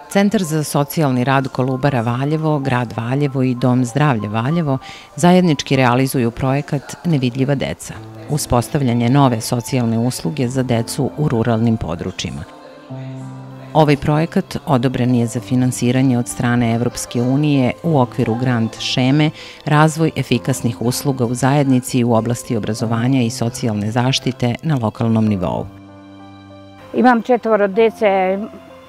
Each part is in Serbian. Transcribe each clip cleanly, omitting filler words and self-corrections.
Centar za socijalni rad Kolubara Valjevo, grad Valjevo i Dom zdravlja Valjevo zajednički realizuju projekat Nevidljiva deca, uspostavljanje nove socijalne usluge za decu u ruralnim područjima. Ovaj projekat odobren je za finansiranje od strane Evropske unije u okviru grant šeme Razvoj efikasnih usluga u zajednici u oblasti obrazovanja i socijalne zaštite na lokalnom nivou. Imam 4 dece,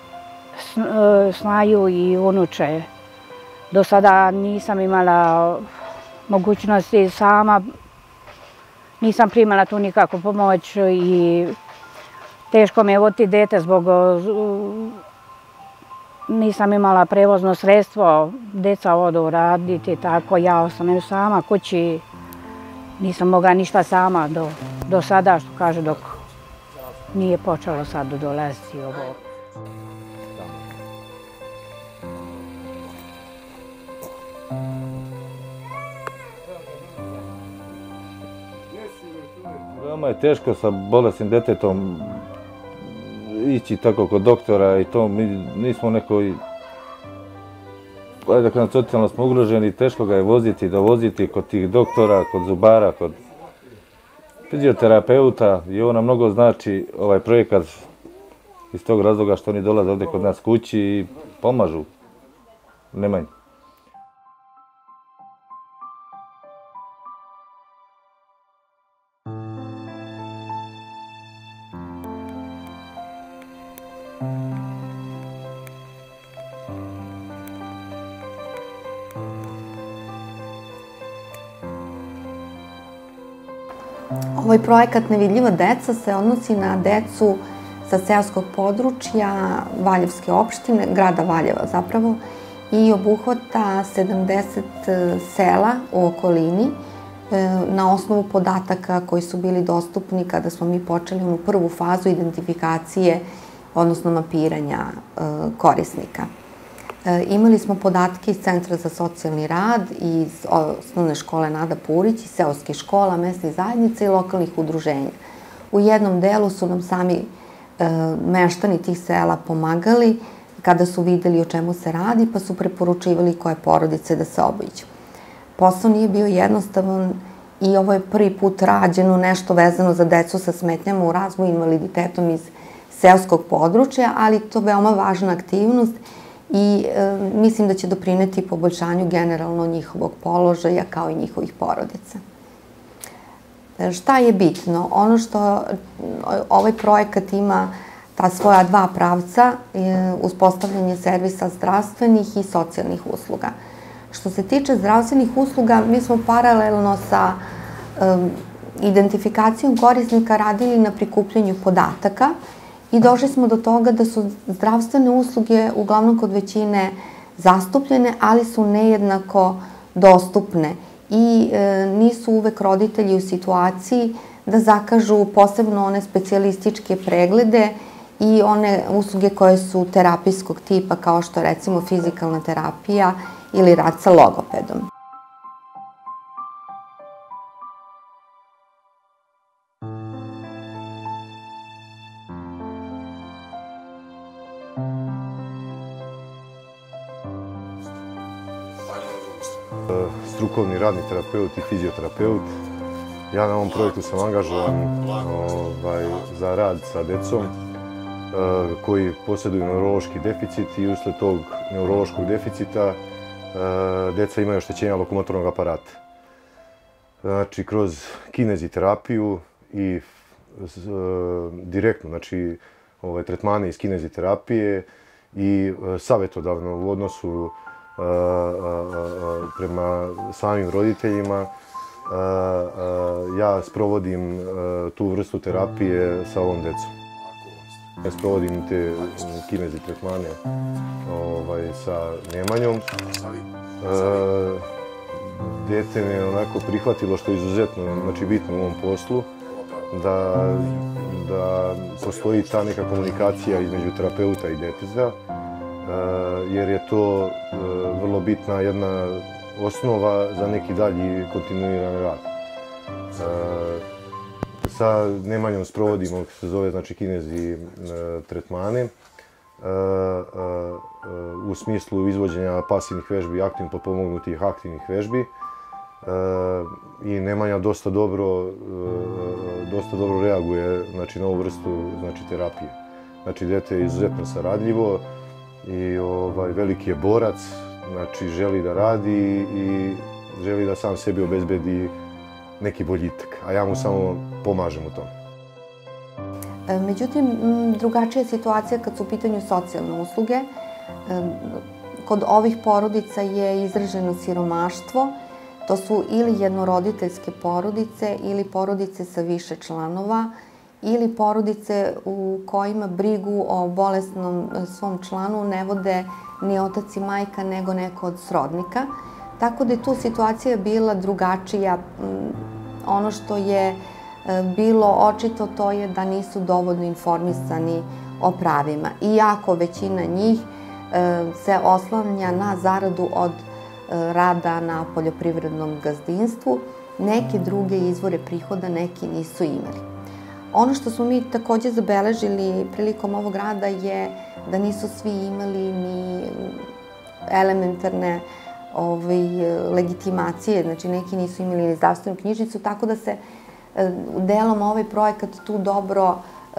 snaju i unuče. Do sada nisam imala mogućnosti sama, nisam primala tu nikakvu pomoć i teško mi je voditi dete zbog nisam imala prevozno sredstvo, deca odu raditi, tako ja ostanem sama kući, nisam mogla ništa sama do sada, što kaže, dok nije počelo sad dolaziti ovo. Veoma je teško sa bolesnim detetom ići tako kod doktora i to mi nismo nekoj, ajde da kažem, socijalno smo ugroženi, teško ga je voziti, dovoziti kod tih doktora, kod zubara, kod fizioterapeuta i ovo nam mnogo znači ovaj projekat iz tog razloga što oni dolaze ovdje kod nas kući i pomažu Nemanji. Ovaj projekat Nevidljiva deca se odnosi na decu sa seoskog područja Valjevske opštine, grada Valjeva zapravo, i obuhvata 70 sela u okolini na osnovu podataka koji su bili dostupni kada smo mi počeli onu prvu fazu identifikacije, odnosno mapiranja korisnika. Imali smo podatke iz Centra za socijalni rad, iz osnovne škole Nada Purić, iz seoskih škola, mesnih zajednica i lokalnih udruženja. U jednom delu su nam sami meštani tih sela pomagali kada su videli o čemu se radi, pa su preporučivali koje porodice da se obiđu. Posao nije bio jednostavan i ovo je prvi put rađeno nešto vezano za decu sa smetnjama u razvoju i invaliditetom iz seoskog područja, ali to je veoma važna aktivnost i mislim da će doprineti poboljšanju generalno njihovog položaja kao i njihovih porodica. Šta je bitno? Ono što ovaj projekat ima ta svoja dva pravca, uspostavljanje servisa zdravstvenih i socijalnih usluga. Što se tiče zdravstvenih usluga, mi smo paralelno sa identifikacijom korisnika radili na prikupljanju podataka i došli smo do toga da su zdravstvene usluge uglavnom kod većine zastupljene, ali su nejednako dostupne i nisu uvek roditelji u situaciji da zakažu posebno one specijalističke preglede i one usluge koje su terapijskog tipa, kao što recimo fizikalna terapija ili rad sa logopedom. Strukovni radni terapeut i fizioterapeut. Ja na ovom projektu sam angažovan za rad sa decom koji posjeduju neurološki deficit i usled tog neurološkog deficita deca imaju oštećenja lokomotornog aparata. Znači, kroz kineziterapiju i direktno, znači, tretmane iz kineziterapije i savjetodavno u odnosu prema samim roditeljima, ja sprovodim tu vrstu terapije sa ovom decom. Ja sprovodim te kinezi tretmane sa Nemanjom. Dete me je onako prihvatilo, što je izuzetno bitno u ovom poslu, da postoji ta neka komunikacija između terapeuta i deteta, jer je to vrlo bitna jedna osnova za neki dalji kontinuiran rad. Sa Nemanjom sprovodimo, se zove, kinezi tretmane. u smislu izvođenja pasivnih vežbi i aktivno potpomognutih aktivnih vežbi. I Nemanja dosta dobro reaguje na ovu vrstu terapije. Znači, dete je izuzetno saradljivo i veliki je borac, znači želi da radi i želi da sam sebi obezbedi neki boljitak, a ja mu samo pomažem u tome. Međutim, drugačija je situacija kad su u pitanju socijalne usluge. Kod ovih porodica je izraženo siromaštvo. To su ili jednoroditeljske porodice ili porodice sa više članova ili porodice u kojima brigu o bolesnom svom članu ne vode ni otac i majka nego neko od srodnika. Tako da je tu situacija bila drugačija. Ono što je bilo očito to je da nisu dovoljno informisani o pravima. Iako većina njih se oslanja na zaradu od rada na poljoprivrednom gazdinstvu, neke druge izvore prihoda neki nisu imali. Ono što smo mi takođe zabeležili prilikom ovog rada je da nisu svi imali ni elementarne legitimacije, znači neki nisu imali ni zdravstvenu knjižicu, tako da se delom ovaj projekat tu dobro,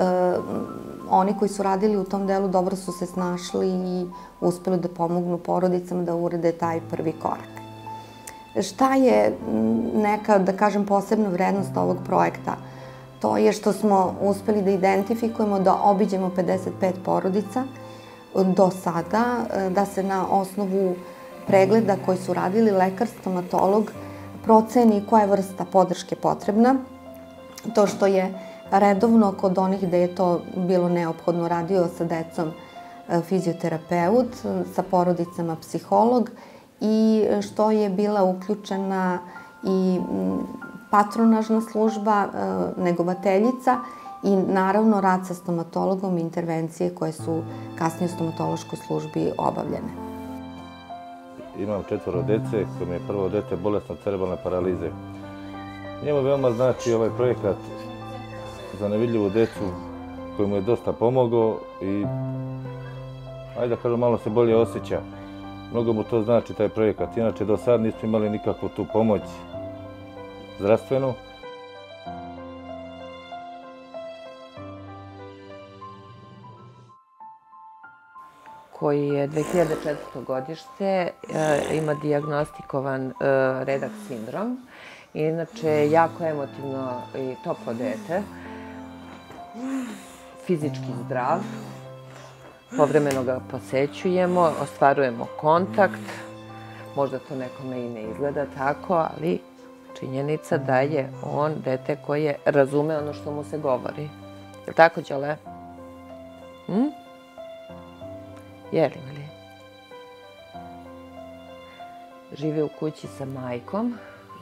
oni koji su radili u tom delu dobro su se snašli i uspeli da pomognu porodicama da urede taj prvi korak. Šta je neka, da kažem, posebna vrednost ovog projekta? To je što smo uspeli da identifikujemo, da obiđemo 55 porodica do sada, da se na osnovu pregleda koji su radili lekar, stomatolog, proceni koja je vrsta podrške potrebna. To što je redovno kod onih gde je to bilo neophodno radio sa decom fizioterapeut, sa porodicama psiholog i što je bila uključena i patronažna služba, negovateljica i naravno rad sa stomatologom i intervencije koje su kasnije u stomatološkoj službi obavljene. Imam 4 dece, kojim je prvo dete bolesno od cerebralne paralize. Njemu veoma znači ovaj projekat za nevidljivu decu koji mu je dosta pomogao i ajde da kažem, malo se bolje osjeća. Mnogo mu to znači taj projekat. Inače, do sad nismo imali nikakvu tu pomoć zdravstvenu. Koji je 2004. godište, ima dijagnostikovan redak sindrom. Inače, jako emotivno i toplo dete, fizički zdrav, povremeno ga posećujemo, ostvarujemo kontakt, možda to nekome i ne izgleda tako, ali činjenica da je on dete koje razume ono što mu se govori. Je li tako, Đole? Je li? Živi u kući sa majkom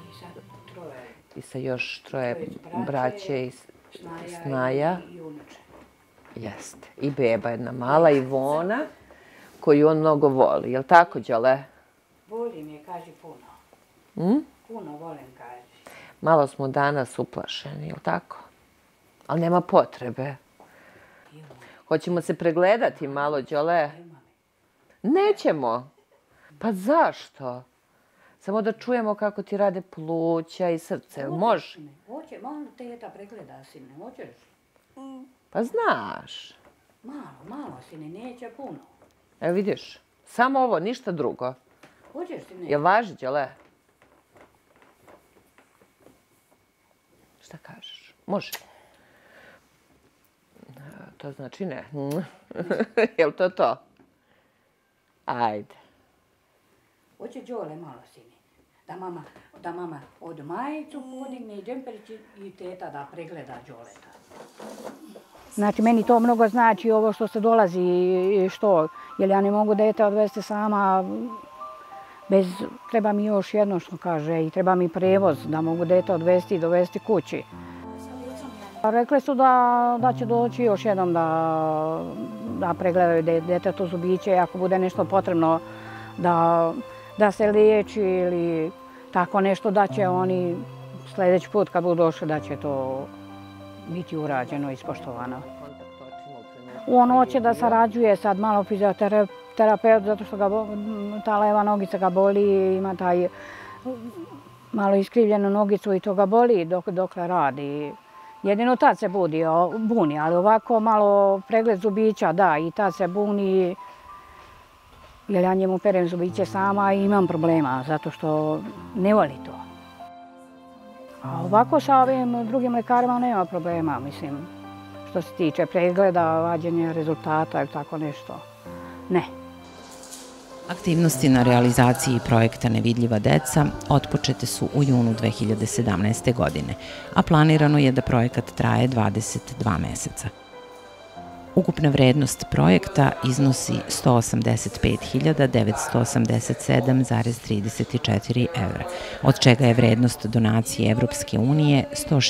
i sa još 3 braće i snaja. Jeste. I beba jedna mala, Ivona, koju on mnogo voli. Je li tako, Đole? Volim je, kaži puno. Puno volim, kaži. Malo smo danas uplašeni, je li tako? Ali nema potrebe. Hoćemo se pregledati malo, Đole? Nećemo. Pa zašto? Samo da čujemo kako ti rade pluća i srce. Može? Hoće, malo teta pregleda, sine. Hoćeš? Pa znaš. Malo, sine, neće puno. Evo vidiš, samo ovo, ništa drugo. Hoćeš, sine? Jel važi, Đole? Šta kažeš? Može. To znači ne. Jel to to? Ajde. Hoće Đole malo, sine. Da mama od majicu podigne i džemperić i teta da pregleda Đoleta. Znači, meni to mnogo znači ovo što se dolazi i što, jer ja ne mogu dete odvesti sama treba mi još jedno što kaže i treba mi prevoz da mogu dete odvesti i dovesti kući. Rekli su da će doći još jednom da pregledaju detetu zubiće ako bude nešto potrebno da se liječi ili tako nešto da će oni sljedeći put kad budu došli da će to biti urađeno i ispoštovano. On hoće da sarađuje sad malo fizioterapeut zato što ta leva nogica ga boli, ima taj malo iskrivljenu nogicu i to ga boli dok radi. Jedino tad se buni, ali ovako malo pregled zubića, da, i tad se buni, jer ja njemu perem zubiće sama i imam problema, zato što ne voli to. A ovako sa ovim drugim lekarima nema problema, mislim, što se tiče pregleda, vađenja rezultata ili tako nešto. Ne. Aktivnosti na realizaciji projekta Nevidljiva deca otpočete su u junu 2017. godine, a planirano je da projekat traje 22 meseca. Ukupna vrednost projekta iznosi 185.987,34 evra, od čega je vrednost donacije Evropske unije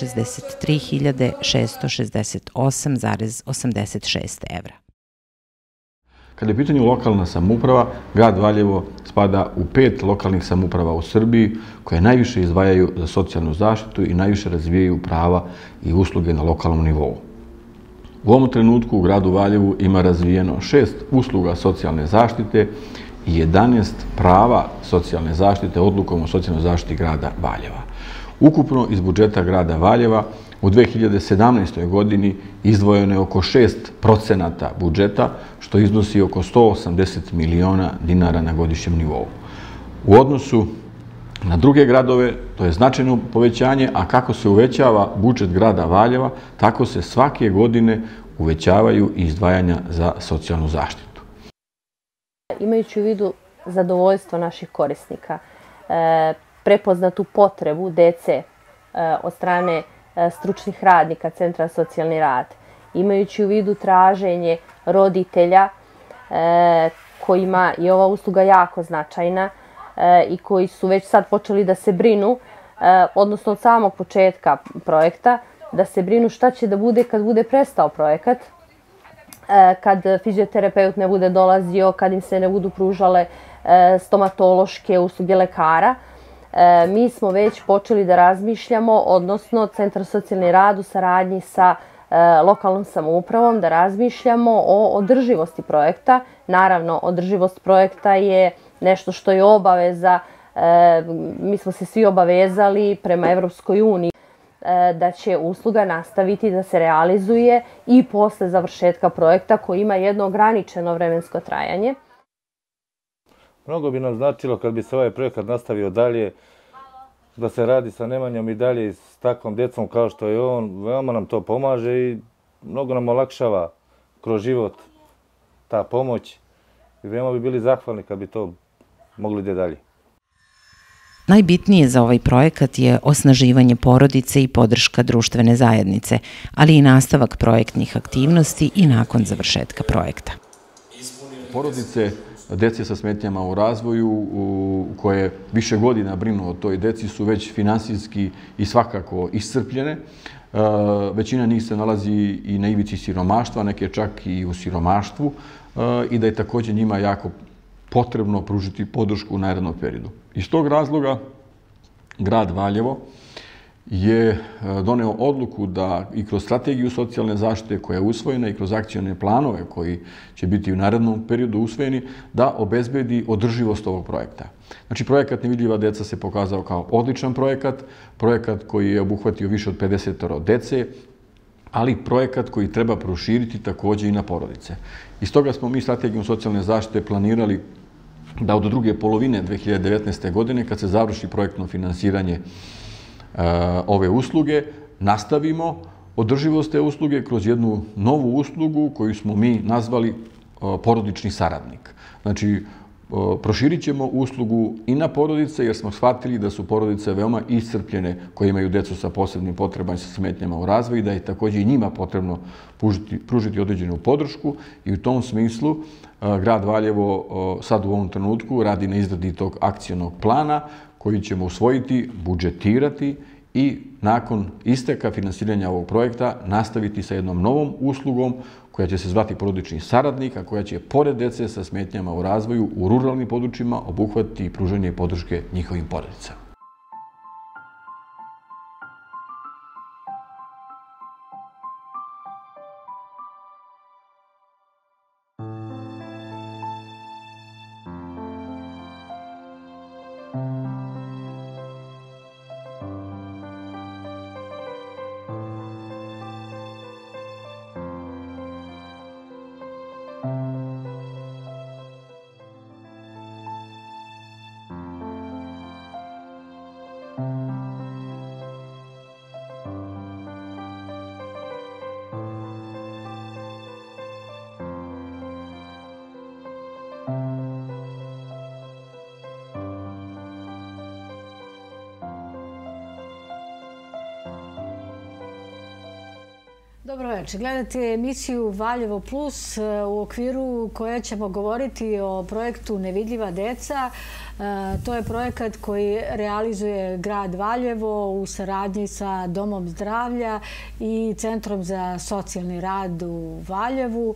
163.668,86 evra. Kada je u pitanju lokalna samouprava, grad Valjevo spada u 5 lokalnih samouprava u Srbiji koje najviše izdvajaju za socijalnu zaštitu i najviše razvijaju prava i usluge na lokalnom nivou. U ovom trenutku u gradu Valjevu ima razvijeno 6 usluga socijalne zaštite i 11 prava socijalne zaštite odlukom o socijalnoj zaštiti grada Valjeva. Ukupno iz budžeta grada Valjeva u 2017. godini izdvojeno je oko 6% budžeta, što iznosi oko 180 miliona dinara na godišnjem nivou. U odnosu na druge gradove to je značajno povećanje, a kako se uvećava budžet grada Valjeva, tako se svake godine uvećavaju i izdvajanja za socijalnu zaštitu. Imajući u vidu zadovoljstvo naših korisnika, prepoznatu potrebu dece od strane stručnih radnika Centra za socijalni rad, imajući u vidu traženje roditelja kojima je ova usluga jako značajna i koji su već sad počeli da se brinu, odnosno od samog početka projekta, da se brinu šta će da bude kad bude prestao projekat, kad fizioterapeut ne bude dolazio, kad im se ne budu pružale stomatološke usluge lekara. Mi smo već počeli da razmišljamo, odnosno Centar za socijalni rad u saradnji sa lokalnom samoupravom, da razmišljamo o održivosti projekta. Naravno, održivost projekta je nešto što je obaveza, mi smo se svi obavezali prema Evropskoj uniji da će usluga nastaviti da se realizuje i posle završetka projekta koji ima jedno ograničeno vremensko trajanje. Mnogo bi nam značilo kad bi se ovaj projekat nastavio dalje, da se radi sa Nemanjom i dalje i s takvom djecom kao što je on. Veoma nam to pomaže i mnogo nam olakšava kroz život ta pomoć. I veoma bi bili zahvalni kad bi to mogli da dalje. Najbitnije za ovaj projekat je osnaživanje porodice i podrška društvene zajednice, ali i nastavak projektnih aktivnosti i nakon završetka projekta. Porodice dece sa smetnjama u razvoju koje više godina brinu o toj deci su već finansijski i svakako iscrpljene. Većina njih se nalazi i na ivici siromaštva, neke čak i u siromaštvu i da je također njima jako potrebno pružiti podršku u narednom periodu. Iz tog razloga grad Valjevo je doneo odluku da i kroz strategiju socijalne zaštite koja je usvojena i kroz akcione planove koji će biti u narednom periodu usvojeni, da obezbedi održivost ovog projekta. Znači, projekat Nevidljiva deca se pokazao kao odličan projekat, projekat koji je obuhvatio više od 50 dece, ali projekat koji treba proširiti također i na porodice. Iz toga smo mi strategijom socijalne zaštite planirali da od druge polovine 2019. godine, kad se završi projektno finansiranje ove usluge, nastavimo održivost te usluge kroz jednu novu uslugu koju smo mi nazvali porodični saradnik. Znači, proširit ćemo uslugu i na porodice jer smo shvatili da su porodice veoma iscrpljene koje imaju decu sa posebnim potrebama i sa smetnjama u razvoju i da je također i njima potrebno pružiti određenu podršku i u tom smislu grad Valjevo sad u ovom trenutku radi na izradi tog akcionog plana koji ćemo usvojiti, budžetirati i nakon isteka finansiranja ovog projekta nastaviti sa jednom novom uslugom koja će se zvati porodični saradnik, a koja će pored dece sa smetnjama u razvoju u ruralnim područjima obuhvatiti i pružanje podrške njihovim porodicama. Dobro večer. Gledate emisiju Valjevo Plus u okviru koje ćemo govoriti o projektu Nevidljiva deca. To je projekat koji realizuje grad Valjevo u saradnji sa Domom zdravlja i Centrom za socijalni rad u Valjevu.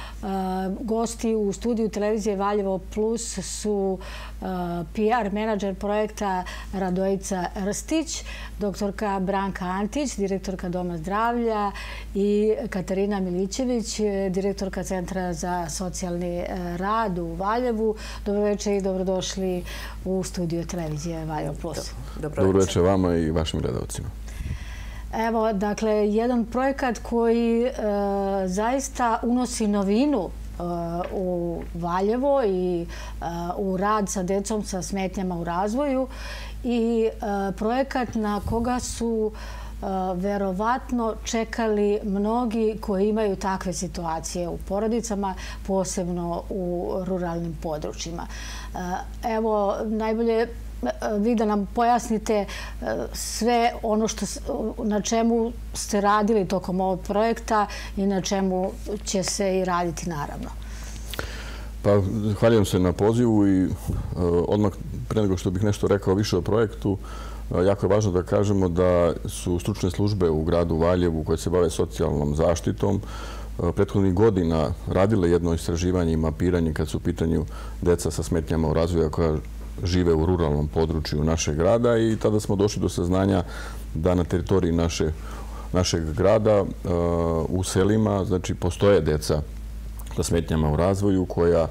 Gosti u studiju televizije Valjevo Plus su PR menadžer projekta Radojica Rstić, doktorka Branka Antić, direktorka Doma zdravlja i Katarina Milićević, direktorka Centra za socijalni rad u Valjevu. Dobro večer i dobrodošli u studiju televizije Valjevo Plus. Dobro večer vama i vašim gledalcima. Evo, dakle, jedan projekat koji zaista unosi novinu u Valjevo i u rad sa decom sa smetnjama u razvoju i projekat na koga su verovatno čekali mnogi koji imaju takve situacije u porodicama, posebno u ruralnim područjima. Evo, najbolje vi da nam pojasnite sve ono na čemu ste radili tokom ovog projekta i na čemu će se i raditi naravno. Pa, zahvaljujem se na pozivu i odmah pre nego što bih nešto rekao više o projektu, jako je važno da kažemo da su stručne službe u gradu Valjevu koje se bave socijalnom zaštitom prethodnih godina radile jedno istraživanje i mapiranje kad su u pitanju deca sa smetnjama u razvoju koja žive u ruralnom području našeg grada i tada smo došli do saznanja da na teritoriji našeg grada u selima, znači, postoje deca sa smetnjama u razvoju koja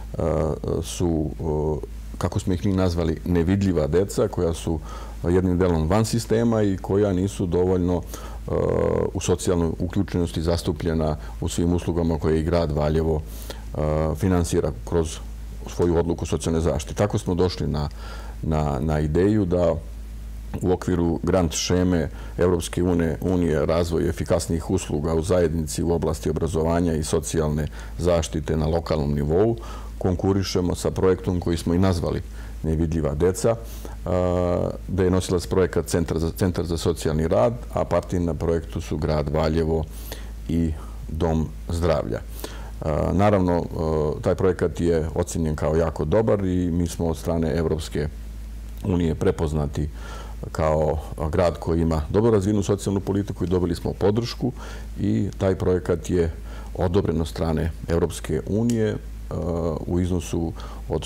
su, kako smo ih mi nazvali, nevidljiva deca, koja su jednim delom van sistema i koja nisu dovoljno u socijalnoj uključenosti zastupljena u svim uslugama koje i grad Valjevo finansira kroz svoju odluku socijalne zaštite. Tako smo došli na ideju da u okviru grant šeme Evropske unije razvoj efikasnijih usluga u zajednici u oblasti obrazovanja i socijalne zaštite na lokalnom nivou konkurišemo sa projektom koji smo i nazvali Nevidljiva deca, da je nosilac projekat Centar za socijalni rad, a partneri na projektu su grad Valjevo i Dom zdravlja. Naravno, taj projekat je ocenjen kao jako dobar i mi smo od strane Evropske unije prepoznati kao grad koji ima dobro razvijenu socijalnu politiku i dobili smo podršku i taj projekat je odobren od strane Evropske unije u iznosu od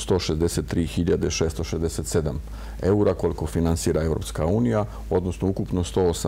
163.667 eura koliko finansira Evropska unija, odnosno ukupno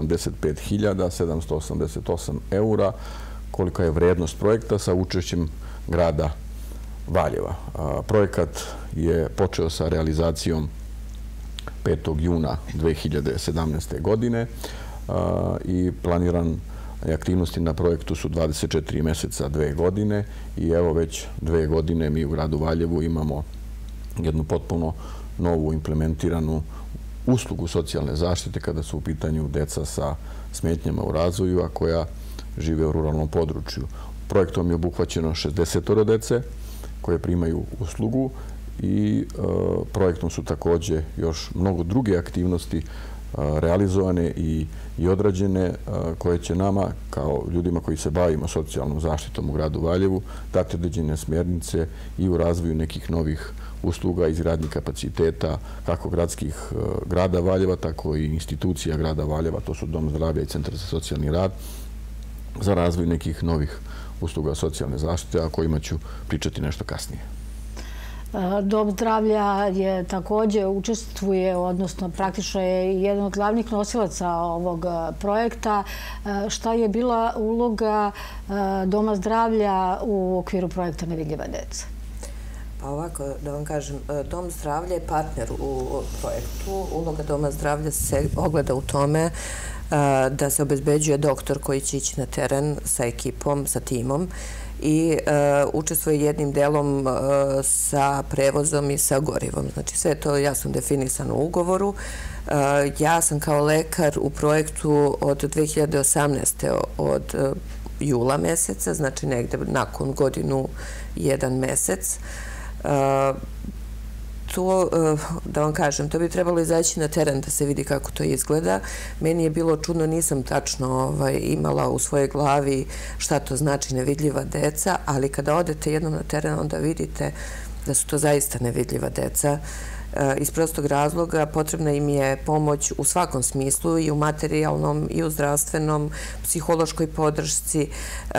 185.788 eura kolika je vrednost projekta sa učešćem grada Valjeva. Projekat je počeo sa realizacijom 5. juna 2017. godine i planirane aktivnosti na projektu su 24 meseca, 2 godine i evo već 2 godine mi u gradu Valjevu imamo jednu potpuno novu implementiranu uslugu socijalne zaštite kada su u pitanju deca sa smetnjama u razvoju, a koja žive u ruralnom području. Projektom je obuhvaćeno 60 dece koje primaju uslugu i projektom su takođe još mnogo druge aktivnosti realizovane i odrađene koje će nama, kao ljudima koji se bavimo socijalnom zaštitom u gradu Valjevu, dati određene smjernice i u razvoju nekih novih usluga, izgradnji kapaciteta, kako grada Valjeva, tako i institucija grada Valjeva, to su Dom zdravlja i Centar za socijalni rad, za razvoj nekih novih usluga socijalne zaštite, o kojima ću pričati nešto kasnije. Dom zdravlja je takođe učestvuje, odnosno praktično je jedan od glavnih nosilaca ovog projekta. Šta je bila uloga Doma zdravlja u okviru projekta Nevidljiva deca? Pa ovako, da vam kažem, Dom zdravlja je partner u projektu. Uloga Doma zdravlja se ogleda u tome da se obezbeđuje doktor koji će ići na teren sa ekipom, sa timom i učestvuje jednim delom sa prevozom i sa gorivom. Znači sve je to jasno definisano u ugovoru. Ja sam kao lekar u projektu od 2018. od jula meseca, znači negde nakon godinu 1 mesec. to, da vam kažem, to bi trebalo izaći na teren da se vidi kako to izgleda. Meni je bilo čudno, nisam tačno imala u svojoj glavi šta to znači nevidljiva deca, ali kada odete jednom na teren onda vidite da su to zaista nevidljiva deca. Iz prostog razloga potrebna im je pomoć u svakom smislu, i u materijalnom, i u zdravstvenom, psihološkoj podršci.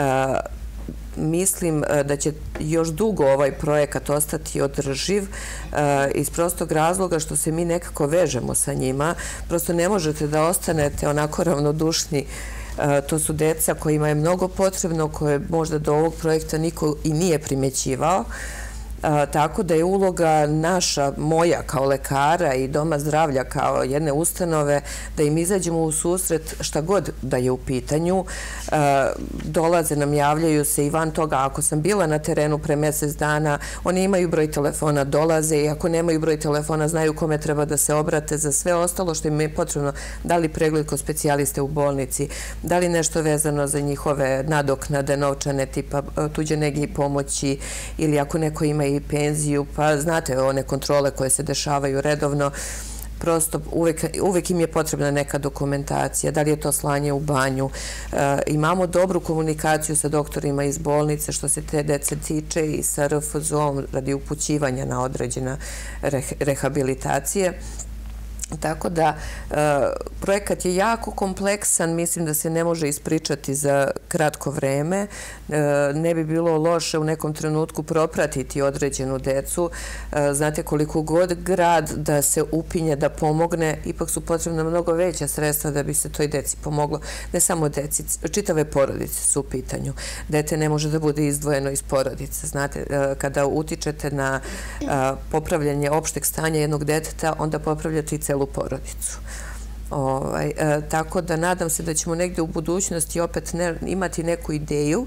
Mislim da će još dugo ovaj projekat ostati održiv iz prostog razloga što se mi nekako vežemo sa njima. Prosto ne možete da ostanete onako ravnodušni. To su deca kojima je mnogo potrebno, koje možda do ovog projekta niko i nije primećivao. Tako da je uloga naša, moja kao lekara i Doma zdravlja kao jedne ustanove, da im izađemo u susret šta god da je u pitanju. Dolaze nam, javljaju se i van toga. Ako sam bila na terenu pre mjesec dana, oni imaju broj telefona, dolaze, i ako nemaju broj telefona, znaju kome treba da se obrate za sve ostalo što im je potrebno. Da li pregled kod specijaliste u bolnici, da li nešto vezano za njihove nadoknade novčane tipa tuđe nege i pomoći, ili ako neko ima i penziju, pa znate one kontrole koje se dešavaju redovno, prosto uvek im je potrebna neka dokumentacija, da li je to slanje u banju. Imamo dobru komunikaciju sa doktorima iz bolnice što se te dece tiče i sa RFZO-om radi upućivanja na određena rehabilitacije. Tako da projekat je jako kompleksan, mislim da se ne može ispričati za kratko vreme. Ne bi bilo loše u nekom trenutku propratiti određenu decu. Znate, koliko god grad da se upinje da pomogne, ipak su potrebna mnogo veća sredstva da bi se toj deci pomoglo. Ne samo deci, čitave porodice su u pitanju. Dete ne može da bude izdvojeno iz porodice. Znate, kada utičete na popravljanje opšteg stanja jednog deteta, onda popravljate i celu porodicu. Tako da nadam se da ćemo negde u budućnosti opet imati neku ideju,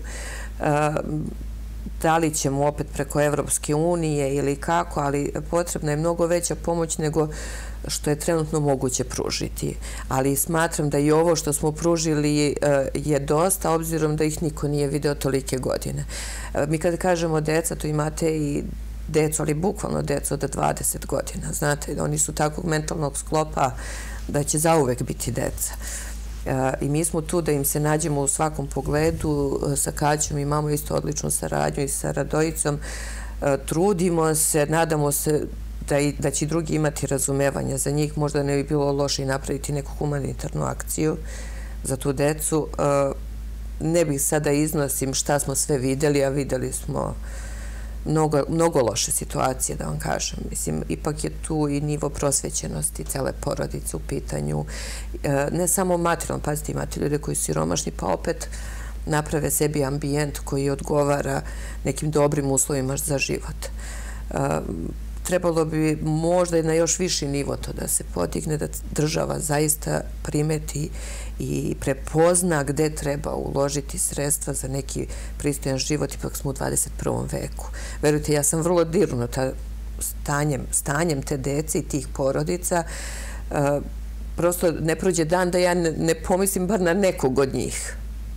da li ćemo opet preko Evropske unije ili kako, ali potrebna je mnogo veća pomoć nego što je trenutno moguće pružiti. Ali smatram da i ovo što smo pružili je dosta, obzirom da ih niko nije video tolike godine. Mi kada kažemo deca, to imate i decu, ali bukvalno decu od 20 godina. Znate, oni su takvog mentalnog sklopa da će zauvek biti deca. I mi smo tu da im se nađemo u svakom pogledu. Sa Kaćom imamo isto odličnu saradnju i sa Radojicom. Trudimo se, nadamo se da će i drugi imati razumevanja za njih. Možda ne bi bilo loše i napraviti neku humanitarnu akciju za tu decu. Ne bih sada iznosim šta smo sve videli, a videli smo mnogo loše situacije, da vam kažem. Mislim, ipak je tu i nivo prosvećenosti cele porodice u pitanju. Ne samo materijalno, pazite, imate ljude koji su siromašni, pa opet naprave sebi ambijent koji odgovara nekim dobrim uslovima za život. Trebalo bi možda na još viši nivo to da se podigne, da država zaista primeti i prepozna gde treba uložiti sredstva za neki pristojan život, ipak smo u 21. veku. Verujte, ja sam vrlo dirnuta stanjem te dece i tih porodica. Prosto ne prođe dan da ja ne pomislim bar na nekog od njih.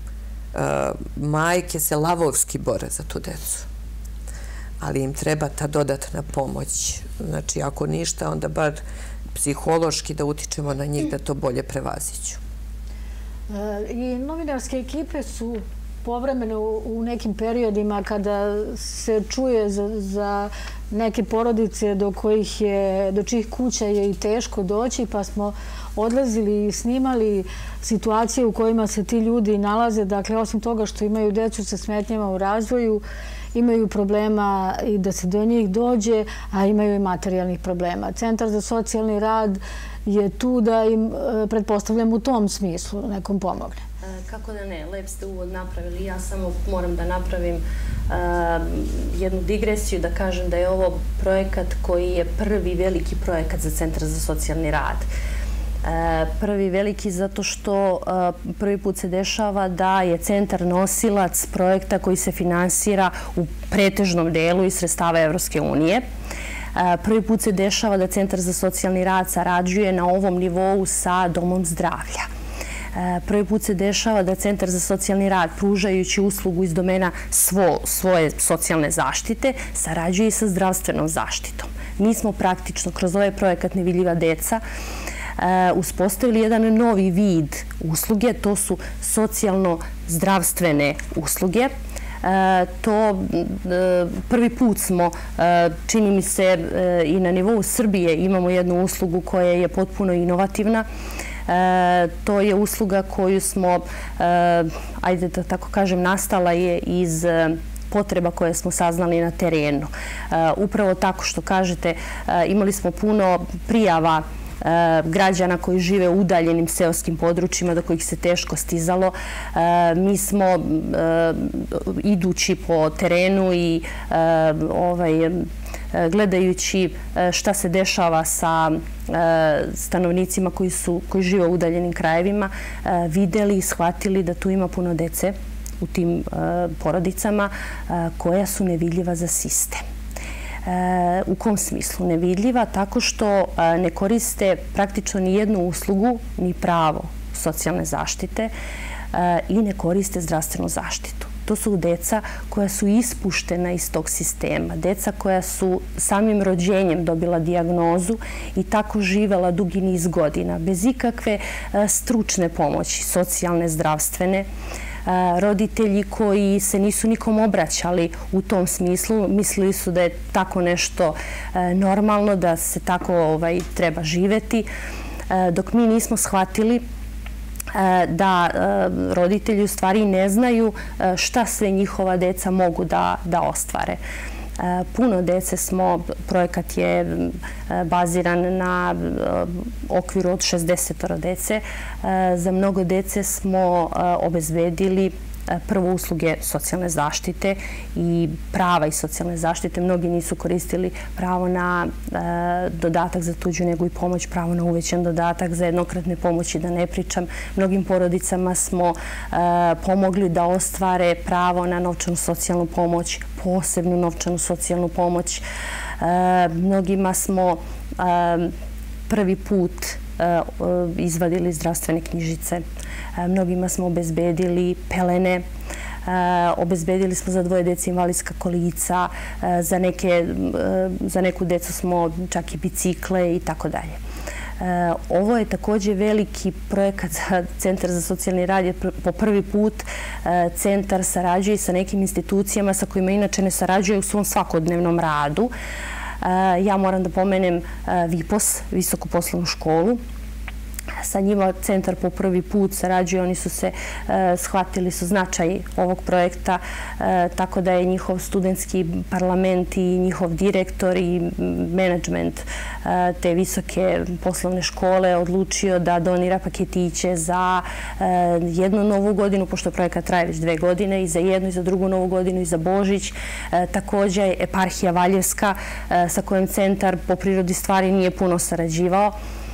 Majke se lavovski bore za tu decu, ali im treba ta dodatna pomoć. Znači, ako ništa, onda bar psihološki da utičemo na njih da to bolje prevaziću. I novinarske ekipe su povremeno u nekim periodima kada se čuje za neke porodice do čijih kuća je i teško doći, pa smo odlazili i snimali situacije u kojima se ti ljudi nalaze. Dakle, osim toga što imaju decu sa smetnjama u razvoju, imaju problema i da se do njih dođe, a imaju i materijalnih problema. Centar za socijalni rad je tu da im, pretpostavljam, u tom smislu nekom pomogne. Kako da ne, lep ste uvod napravili. Ja samo moram da napravim jednu digresiju, da kažem da je ovo projekat koji je prvi veliki projekat za Centar za socijalni rad. Prvi veliki zato što prvi put se dešava da je centar nosilac projekta koji se finansira u pretežnom delu iz sredstava Evropske unije. Prvi put se dešava da Centar za socijalni rad sarađuje na ovom nivou sa Domom zdravlja. Prvi put se dešava da Centar za socijalni rad, pružajući uslugu iz domena svoje socijalne zaštite, sarađuje i sa zdravstvenom zaštitom. mi smo praktično kroz ovaj projekat Nevidljiva deca uspostavili jedan novi vid usluge, to su socijalno-zdravstvene usluge. To prvi put smo, čini mi se, i na nivou Srbije imamo jednu uslugu koja je potpuno inovativna. To je usluga koju smo, ajde da tako kažem, nastala je iz potreba koje smo saznali na terenu. Upravo tako što kažete, imali smo puno prijava građana koji žive u udaljenim seoskim područjima do kojih se teško stizalo. Mi smo, idući po terenu i gledajući šta se dešava sa stanovnicima koji žive u udaljenim krajevima, videli i shvatili da tu ima puno dece u tim porodicama koja su nevidljiva za sistem. U kom smislu nevidljiva? Tako što ne koriste praktično ni jednu uslugu, ni pravo socijalne zaštite i ne koriste zdravstvenu zaštitu. To su deca koja su ispuštena iz tog sistema, deca koja su samim rođenjem dobila dijagnozu i tako živela dugi niz godina, bez ikakve stručne pomoći, socijalne, zdravstvene. Roditelji koji se nisu nikom obraćali u tom smislu, mislili su da je tako nešto normalno, da se tako treba živeti, dok mi nismo shvatili da roditelji u stvari ne znaju šta sve njihova deca mogu da ostvare. Puno dece smo, projekat je baziran na okviru od 60 dece. Za mnogo dece smo obezbedili prvo usluge socijalne zaštite i prava iz socijalne zaštite. Mnogi nisu koristili pravo na dodatak za tuđu negu i pomoć, pravo na uvećan dodatak za jednokratne pomoći, da ne pričam. Mnogim porodicama smo pomogli da ostvare pravo na novčanu socijalnu pomoć, posebnu novčanu socijalnu pomoć. Mnogima smo prvi put izvadili zdravstvene knjižice. Mnogima smo obezbedili pelene, obezbedili smo za 2 dece invalidska kolica, za neku decu smo čak i bicikle i tako dalje. Ovo je također veliki projekat za Centar za socijalni rad, jer po prvi put centar sarađuje sa nekim institucijama sa kojima inače ne sarađuje u svom svakodnevnom radu. Ja moram da pomenem VIPOS, Visoku poslovnu školu. Sa njima centar po prvi put sarađuje, oni su se shvatili su značaj ovog projekta, tako da je njihov studentski parlament i njihov direktor i menadžment te visoke poslovne škole odlučio da donira paketiće za jednu novu godinu, pošto projekat traje već 2 godine, i za jednu i za drugu novu godinu i za Božić. Također eparhija Valjevska sa kojom centar po prirodi stvari nije puno sarađivao.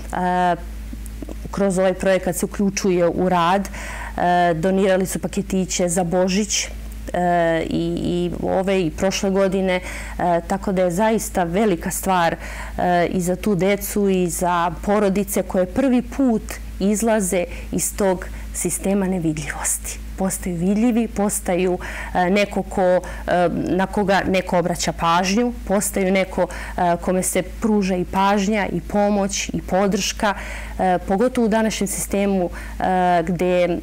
Kroz ovaj projekat se uključuje u rad. Donirali su paketiće za Božić i ove i prošle godine, tako da je zaista velika stvar i za tu decu i za porodice koje prvi put izlaze iz tog sistema nevidljivosti. Postaju vidljivi, postaju neko na koga neko obraća pažnju, postaju neko kome se pruža i pažnja i pomoć i podrška, pogotovo u današnjem sistemu gde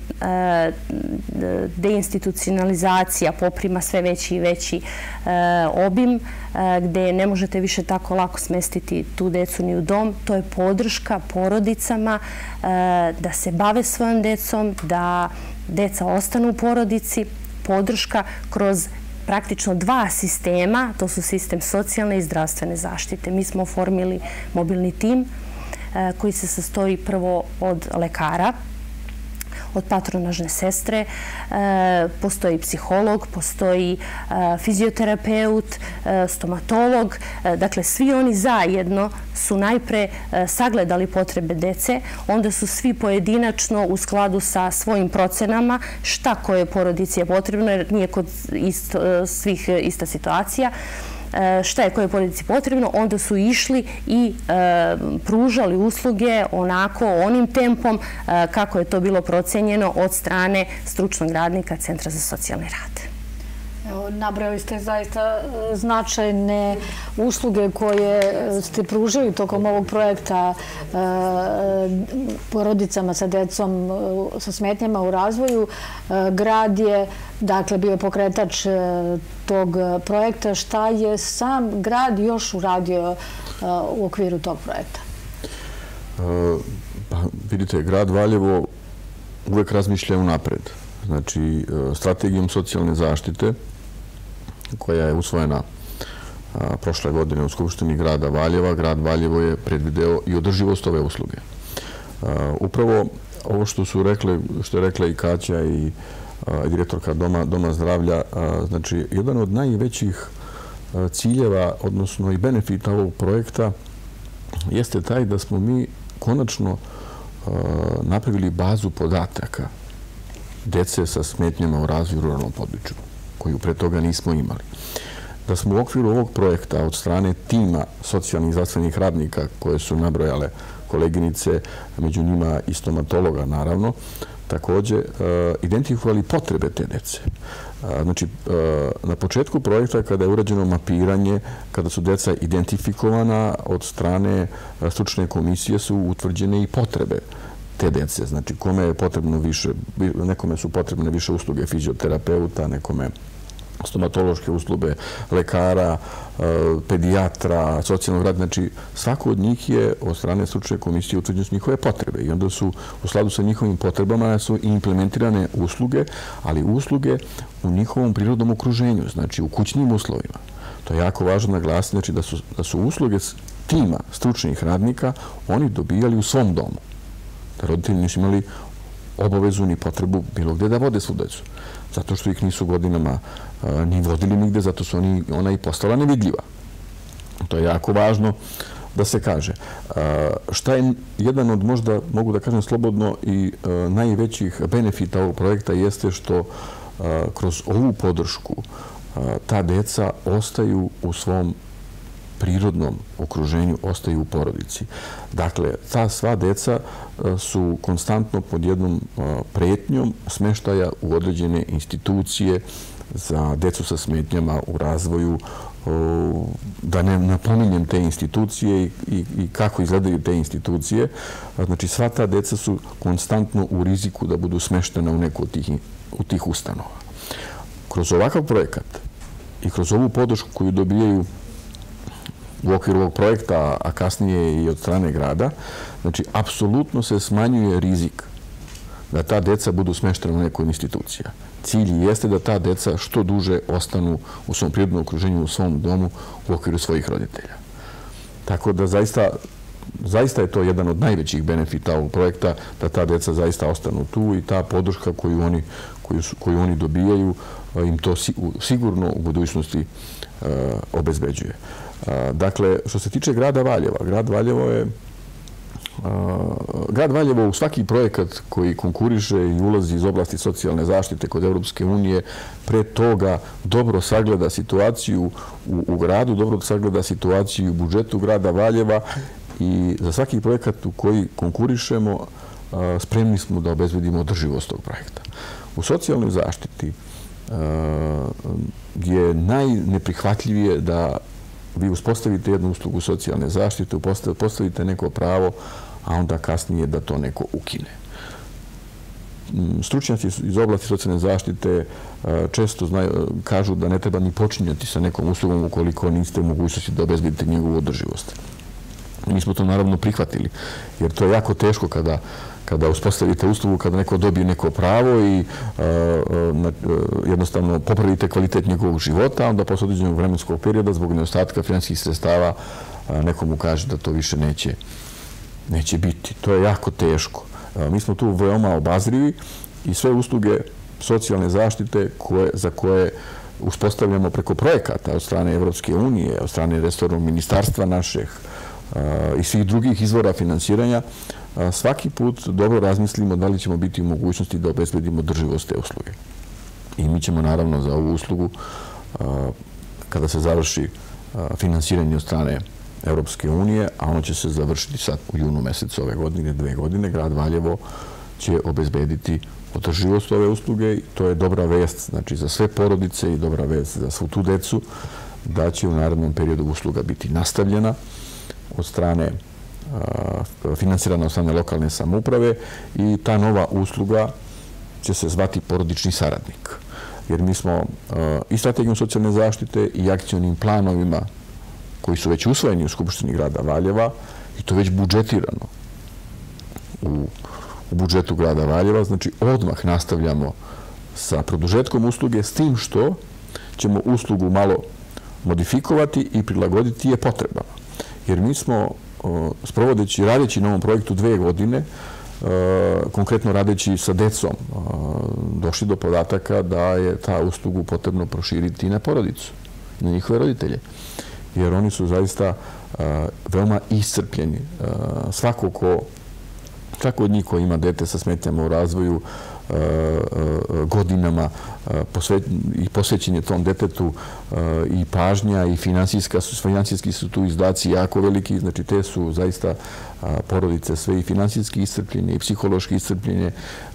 deinstitucionalizacija poprima sve veći i veći obim, gde ne možete više tako lako smestiti tu decu ni u dom. To je podrška porodicama da se bave svojom decom, da deca ostanu u porodici, podrška kroz praktično 2 sistema, to su sistem socijalne i zdravstvene zaštite. Mi smo oformili mobilni tim koji se sastoji prvo od lekara, od patronažne sestre, postoji psiholog, postoji fizioterapeut, stomatolog. Dakle, svi oni zajedno su najpre sagledali potrebe dece, onda su svi pojedinačno u skladu sa svojim procenama šta koje porodici je potrebno, jer nije kod svih ista situacija, šta je koje porodici potrebno, onda su išli i pružali usluge onako, onim tempom kako je to bilo procenjeno od strane stručnog radnika Centra za socijalni rad. Nabrali ste zaista značajne usluge koje ste pružili tokom ovog projekta porodicama sa decom sa smetnjama u razvoju. Grad je, dakle, bio pokretač tog projekta. Šta je sam grad još uradio u okviru tog projekta? Vidite, grad Valjevo uvek razmišlja unapred. Znači, strategijom socijalne zaštite, koja je usvojena prošle godine u Skupštini grada Valjeva, grad Valjevo je predvideo i održivost ove usluge. Upravo ovo što je rekla i Kaća i direktorka Doma zdravlja, znači, jedan od najvećih ciljeva, odnosno i benefita ovog projekta, jeste taj da smo mi konačno napravili bazu podataka dece sa smetnjama u razvoju u ruralnom području, koju pre toga nismo imali. Da smo u okviru ovog projekta od strane tima socijalnih i zdravstvenih radnika koje su nabrojale koleginice, među njima i stomatologa naravno, takođe identifikovali potrebe te dece. Znači, na početku projekta kada je urađeno mapiranje, kada su deca identifikovana od strane stručne komisije su utvrđene i potrebe te dece. Znači, kome je potrebno više, nekome su potrebne više usluge fizioterapeuta, nekome stomatološke usluge, lekara, pedijatra, socijalnog rada. Znači, svako od njih je od strane stručne komisije utvrđene su njihove potrebe i onda su u skladu sa njihovim potrebama su implementirane usluge, ali usluge u njihovom prirodnom okruženju, znači u kućnim uslovima. To je jako važno naglasiti, znači da su usluge tima stručnih radnika oni dobijali u svom domu. Da roditelji nisu imali obavezu ni potrebu bilo gde da vode svu decu. Zato što ih nisu godinama ni vodili nigde, zato su ona i postala nevidljiva. To je jako važno da se kaže. Šta je jedan od, možda mogu da kažem slobodno, i najvećih benefita ovog projekta jeste što kroz ovu podršku ta deca ostaju u svom prirodnom okruženju, ostaju u porodici. Dakle, ta sva deca su konstantno pod jednom pretnjom smeštaja u određene institucije za decu sa smetnjama u razvoju. Da ne napominjem te institucije i kako izgledaju te institucije. Znači, sva ta deca su konstantno u riziku da budu smeštena u neku od tih ustanova. Kroz ovakav projekat i kroz ovu podršku koju dobijaju u okviru ovog projekta, a kasnije i od strane grada, znači, apsolutno se smanjuje rizik da ta deca budu smeštena u nekoj institucija. Cilj jeste da ta deca što duže ostanu u svom prirodnom okruženju, u svom domu, u okviru svojih roditelja. Tako da zaista je to jedan od najvećih benefita ovog projekta, da ta deca zaista ostanu tu i ta podrška koju oni dobijaju im to sigurno u budućnosti obezbeđuje. Dakle, što se tiče grada Valjeva, grad Valjevo u svaki projekat koji konkuriše i ulazi iz oblasti socijalne zaštite kod Evropske unije, pre toga dobro sagleda situaciju u gradu, dobro sagleda situaciju u budžetu grada Valjeva i za svaki projekat u koji konkurišemo spremni smo da obezbedimo održivost tog projekta. U socijalnoj zaštiti je najneprihvatljivije da vi uspostavite jednu uslugu socijalne zaštite, postavite neko pravo, a onda kasnije da to neko ukine. Stručnjaci iz oblasti socijalne zaštite često kažu da ne treba ni počinjati sa nekom uslugom ukoliko niste u mogućnosti da obezbedite njegovu održivost. Mi smo to naravno prihvatili, jer to je jako teško kada uspostavite uslugu, kada neko dobije neko pravo i jednostavno popravite kvalitet njegovog života, onda posle određenog vremenskog perioda zbog nedostatka finansijskih sredstava nekomu kaže da to više neće biti. To je jako teško. Mi smo tu veoma obazrivi i sve usluge socijalne zaštite za koje uspostavljamo preko projekata od strane Evropske unije, od strane resornog ministarstva našeg i svih drugih izvora finansiranja, svaki put dobro razmislimo da li ćemo biti u mogućnosti da obezbedimo održivost te usluge. I mi ćemo naravno za ovu uslugu, kada se završi finansiranje od strane Evropske unije, a ono će se završiti sad u junu mesecu ove godine, 2 godine, grad Valjevo će obezbediti održivost ove usluge i to je dobra vest, znači za sve porodice i dobra vest za svu tu decu, da će u narednom periodu usluga biti nastavljena od strane, finansirana od strane lokalne samouprave i ta nova usluga će se zvati porodični saradnik. Jer mi smo i strategijom socijalne zaštite i akcionim planovima koji su već usvojeni u Skupštini grada Valjeva i to već budžetirano u budžetu grada Valjeva, znači odmah nastavljamo sa produžetkom usluge s tim što ćemo uslugu malo modifikovati i prilagoditi je potrebama. Jer mi smo radeći na ovom projektu 2 godine, konkretno radeći sa decom, došli do podataka da je ta uslugu potrebno proširiti i na porodicu, na njihove roditelje. Jer oni su zaista veoma iscrpljeni. Svako od njih koji ima dete sa smetnjama u razvoju godinama i posvećen je tom detetu i pažnja i finansijski su tu izdaci jako veliki, znači te su zaista porodice sve i finansijski iscrpljenje i psihološki iscrpljenje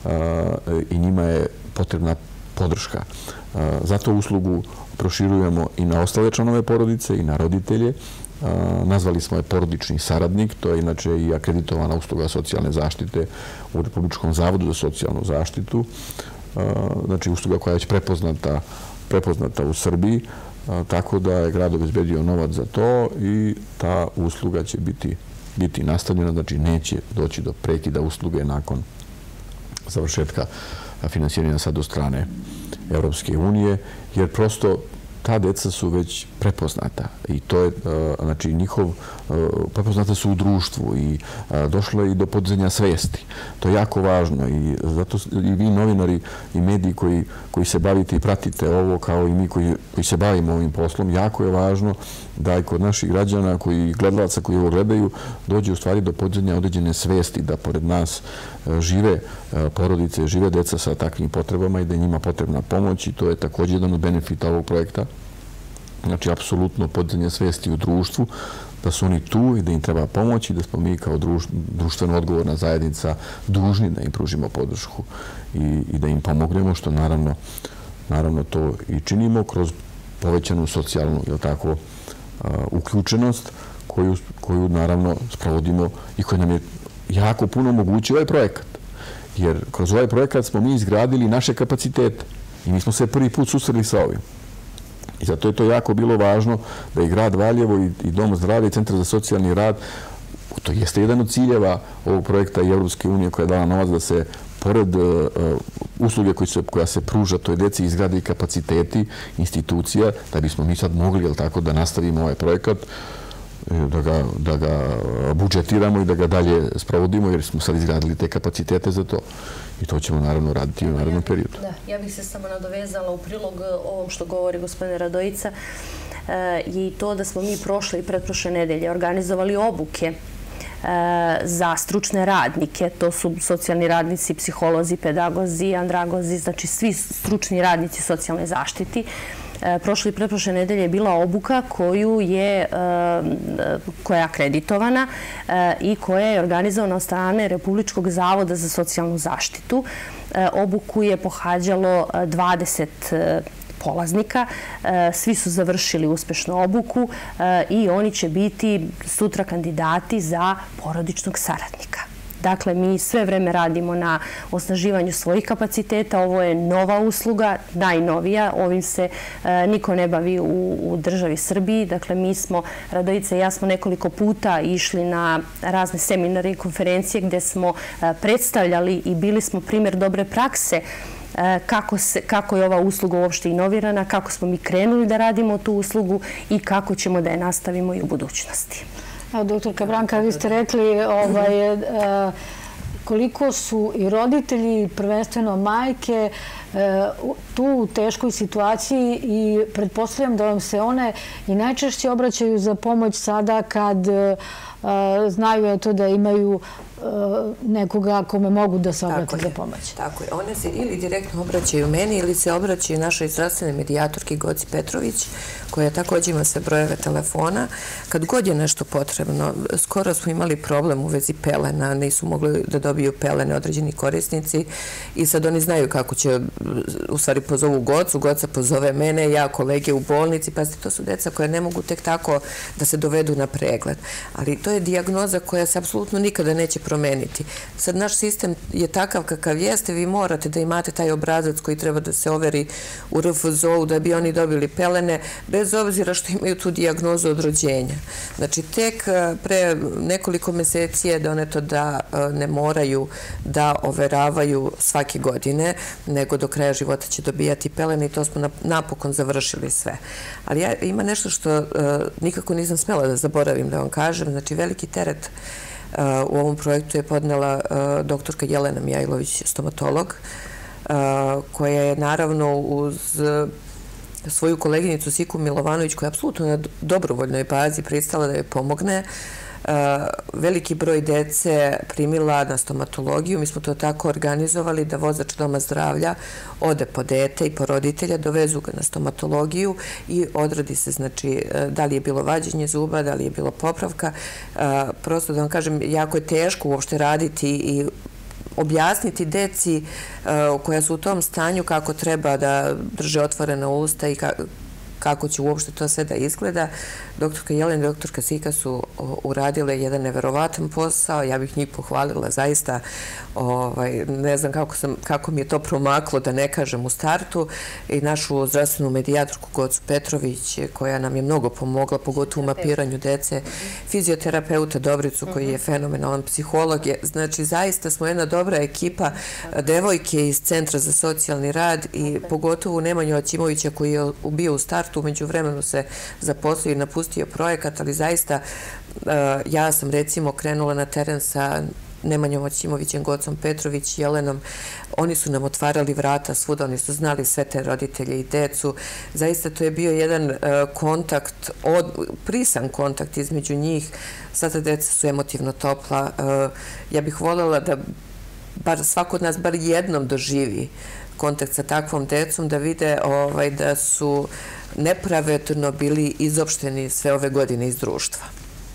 i njima je potrebna podrška. Zato uslugu proširujemo i na ostale članove porodice i na roditelje. Nazvali smo je porodični saradnik, to je inače i akreditovana usluga socijalne zaštite u Republičkom zavodu za socijalnu zaštitu. Znači usluga koja je već prepoznata u Srbiji, tako da je grad obezbedio novac za to i ta usluga će biti nastavljena, znači neće doći do prekida usluge nakon završetka finansiranja sad od strane Evropske unije, jer prosto ta deca su već prepoznata i to je, znači, prepoznata su u društvu i došlo je i do podizanja svesti. To je jako važno i zato i vi novinari i mediji koji se bavite i pratite ovo, kao i mi koji se bavimo ovim poslom, jako je važno da i kod naših građana, gledalaca koji ovo gledaju, dođe u stvari do podizanja određene svesti, da pored nas žive porodice, žive deca sa takvim potrebama i da je njima potrebna pomoć i to je također jedan od benefita ovog projekta. Znači, apsolutno podizanje svesti u društvu, da su oni tu i da im treba pomoći, da smo mi kao društveno odgovorna zajednica dužni da im pružimo podršku i da im pomognemo, što naravno to i činimo kroz povećanu socijalnu, uključenost koju naravno sprovodimo i koja nam je jako puno omogući ovaj projekat. Jer kroz ovaj projekat smo mi izgradili naše kapacitete i mi smo se prvi put susreli sa ovim. I zato je to jako bilo važno da i grad Valjevo i Dom zdravlja i Centar za socijalni rad, to jeste jedan od ciljeva ovog projekta i Evropske unije koja je dala novac da se pored usluge koja se pruža toj deci izgrade i kapaciteti institucija, da bismo mi sad mogli da nastavimo ovaj projekat, da ga budžetiramo i da ga dalje sprovodimo, jer smo sad izgradili te kapacitete za to. I to ćemo naravno raditi u narednom periodu. Da, ja bih se samo nadovezala u prilog ovom što govori gospodin Radojica i to da smo mi prošle i pretprošle nedelje organizovali obuke za stručne radnike. To su socijalni radnici, psiholozi, pedagozi, andragozi, znači svi stručni radnici socijalne zaštiti. Prošle i pretprošle nedelje je bila obuka koja je akreditovana i koja je organizovana od strane Republičkog zavoda za socijalnu zaštitu. Obuku je pohađalo 20 polaznika. Svi su završili uspešnu obuku i oni će biti sutra kandidati za porodičnog saradnika. Dakle, mi sve vreme radimo na osnaživanju svojih kapaciteta. Ovo je nova usluga, najnovija. Ovim se niko ne bavi u državi Srbiji. Dakle, mi smo, Radojica i ja smo nekoliko puta išli na razne seminare i konferencije gde smo predstavljali i bili smo primjer dobre prakse kako je ova usluga uopšte inovirana, kako smo mi krenuli da radimo tu uslugu i kako ćemo da je nastavimo i u budućnosti. Doktorka Branka, vi ste rekli koliko su i roditelji, prvenstveno majke, tu u teškoj situaciji i pretpostavljam da vam se one i najčešće obraćaju za pomoć sada kad znaju da imaju nekoga kome mogu da se obrati za pomoć. Tako je. One se ili direktno obraćaju meni ili se obraćaju našoj zdravstvenoj medijatorki Goci Petrović, koja također ima sve brojeve telefona. Kad god je nešto potrebno, skoro smo imali problem u vezi pelena, nisu mogli da dobiju pelene određeni korisnici i sad oni znaju kako će, u stvari pozovu Gocu, Goca pozove mene, ja kolege u bolnici, pa to su deca koja ne mogu tek tako da se dovedu na pregled. Ali to je dijagnoza koja se apsolutno nikada neće promeniti. Sad naš sistem je takav kakav jeste, vi morate da imate taj obrazac koji treba da se overi u RFZO-u da bi oni dobili pelene, bez obzira što imaju tu dijagnozu od rođenja. Znači, tek pre nekoliko meseci je doneto da ne moraju da overavaju svake godine, nego do kraja života će dobijati pelene i to smo napokon završili sve. Ali ima nešto što nikako nisam smela da zaboravim da vam kažem. Znači, veliki teret u ovom projektu je podnela doktorka Jelena Mijajlović, stomatolog, koja je naravno uz svoju koleginicu Siku Milovanović, koja je apsolutno na dobrovoljnoj bazi pristala da joj pomogne, veliki broj dece primila na stomatologiju. Mi smo to tako organizovali da vozač doma zdravlja ode po dete i po roditelja, dovezu ga na stomatologiju i odradi se, znači, da li je bilo vađenje zuba, da li je bilo popravka. Prosto da vam kažem, jako je teško uopšte raditi i objasniti deci koja su u tom stanju kako treba da drže otvorena usta i kako će uopšte to sve da izgleda. Doktorka Jelena i doktorka Sika su uradile jedan neverovatan posao. Ja bih njih pohvalila zaista. Ne znam kako mi je to promaklo, da ne kažem u startu. I našu zdravstvenu medijatorku Gocu Petrović, koja nam je mnogo pomogla, pogotovo u mapiranju dece. Fizioterapeuta Dobricu, koji je fenomenalan psiholog. Znači, zaista smo jedna dobra ekipa, devojke iz Centra za socijalni rad i pogotovo Nemanju Aćimovića, koji je bio u startu, umeđu vremenu se zaposlio i napustio projekat, ali zaista ja sam recimo krenula na teren sa Nemanjom Aćimovićem, Gocom Petrović, Jelenom. Oni su nam otvarali vrata svuda, oni su znali sve te roditelje i decu. Zaista to je bio jedan kontakt, prisan kontakt između njih. Sada deca su emotivno topla. Ja bih voljela da svako od nas bar jednom doživi kontakt sa takvom decom, da vide da su nepravedno bili izopšteni sve ove godine iz društva.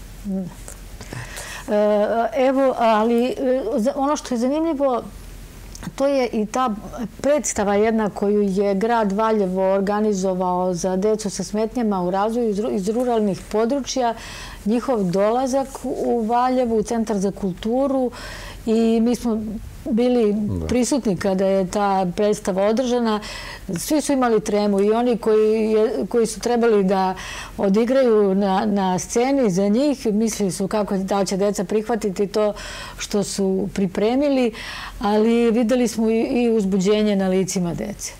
Evo, ali ono što je zanimljivo, to je i ta predstava jedna koju je grad Valjevo organizovao za decu sa smetnjama u razvoju iz ruralnih područja, njihov dolazak u Valjevu, u Centar za kulturu, i mi smo bili prisutni kada je ta predstava održana. Svi su imali tremu i oni koji su trebali da odigraju na sceni za njih, mislili su da će deca prihvatiti to što su pripremili, ali videli smo i uzbuđenje na licima dece.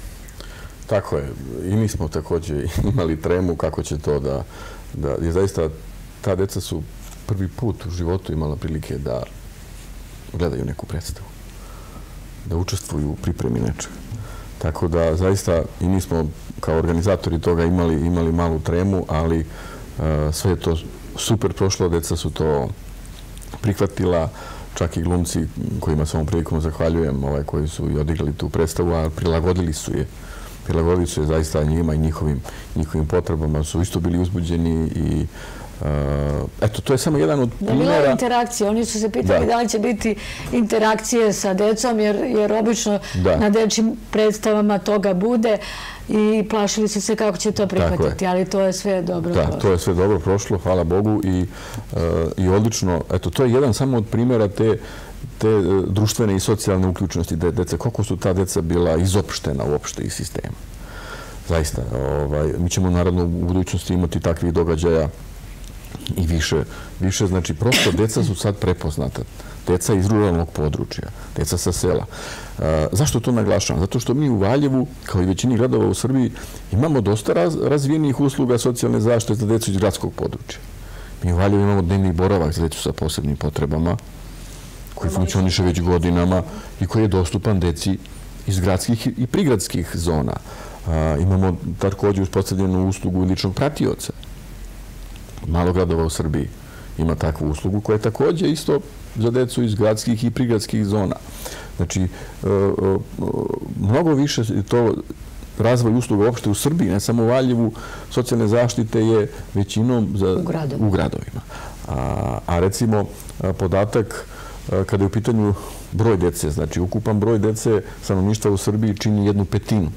Tako je. I mi smo također imali tremu kako će to da je zaista, ta deca su prvi put u životu imala prilike da gledaju neku predstavu, da učestvuju u pripremi nečega. Tako da zaista i mi smo kao organizatori toga imali malu tremu, ali sve je to super prošlo, deca su to prihvatila, čak i glumci kojima s ovom prilikom zahvaljujem, koji su i odigrali tu predstavu, a prilagodili su je zaista njima i njihovim potrebama, su isto bili uzbuđeni i eto, to je samo jedan od primjera. Bilo je interakcija. Oni su se pitali da li će biti interakcije sa decom, jer obično na dečjim predstavama toga bude, i plašili su se kako će to prihvatiti, ali to je sve dobro prošlo. Da, to je sve dobro prošlo, hvala Bogu, i odlično. Eto, to je jedan samo od primjera te društvene i socijalne uključenosti dece. Koliko su ta deca bila izopštena uopšte iz sistema. Zaista. Mi ćemo naravno u budućnosti imati takvih događaja i više, znači prosto deca su sad prepoznata. Deca iz ruralnog područja, deca sa sela. Zašto to naglašavam? Zato što mi u Valjevu, kao i većini gradova u Srbiji, imamo dosta razvijenih usluga socijalne zaštite za decu iz gradskog područja. Mi u Valjevu imamo dnevni boravak za decu sa posebnim potrebama, koji funkcioniše već godinama i koji je dostupan deci iz gradskih i prigradskih zona. Imamo također uspostavljenu uslugu ličnog pratioca. Malo gradova u Srbiji ima takvu uslugu koja je također isto za decu iz gradskih i prigradskih zona. Znači, mnogo više to razvoj usluga uopšte u Srbiji, ne samo u Valjevu, socijalne zaštite je većinom u gradovima. A recimo, podatak kada je u pitanju broj dece, znači ukupan broj dece stanovništva u Srbiji čini 1/5.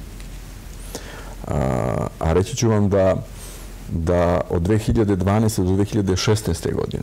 A reći ću vam da od 2012. do 2016. godine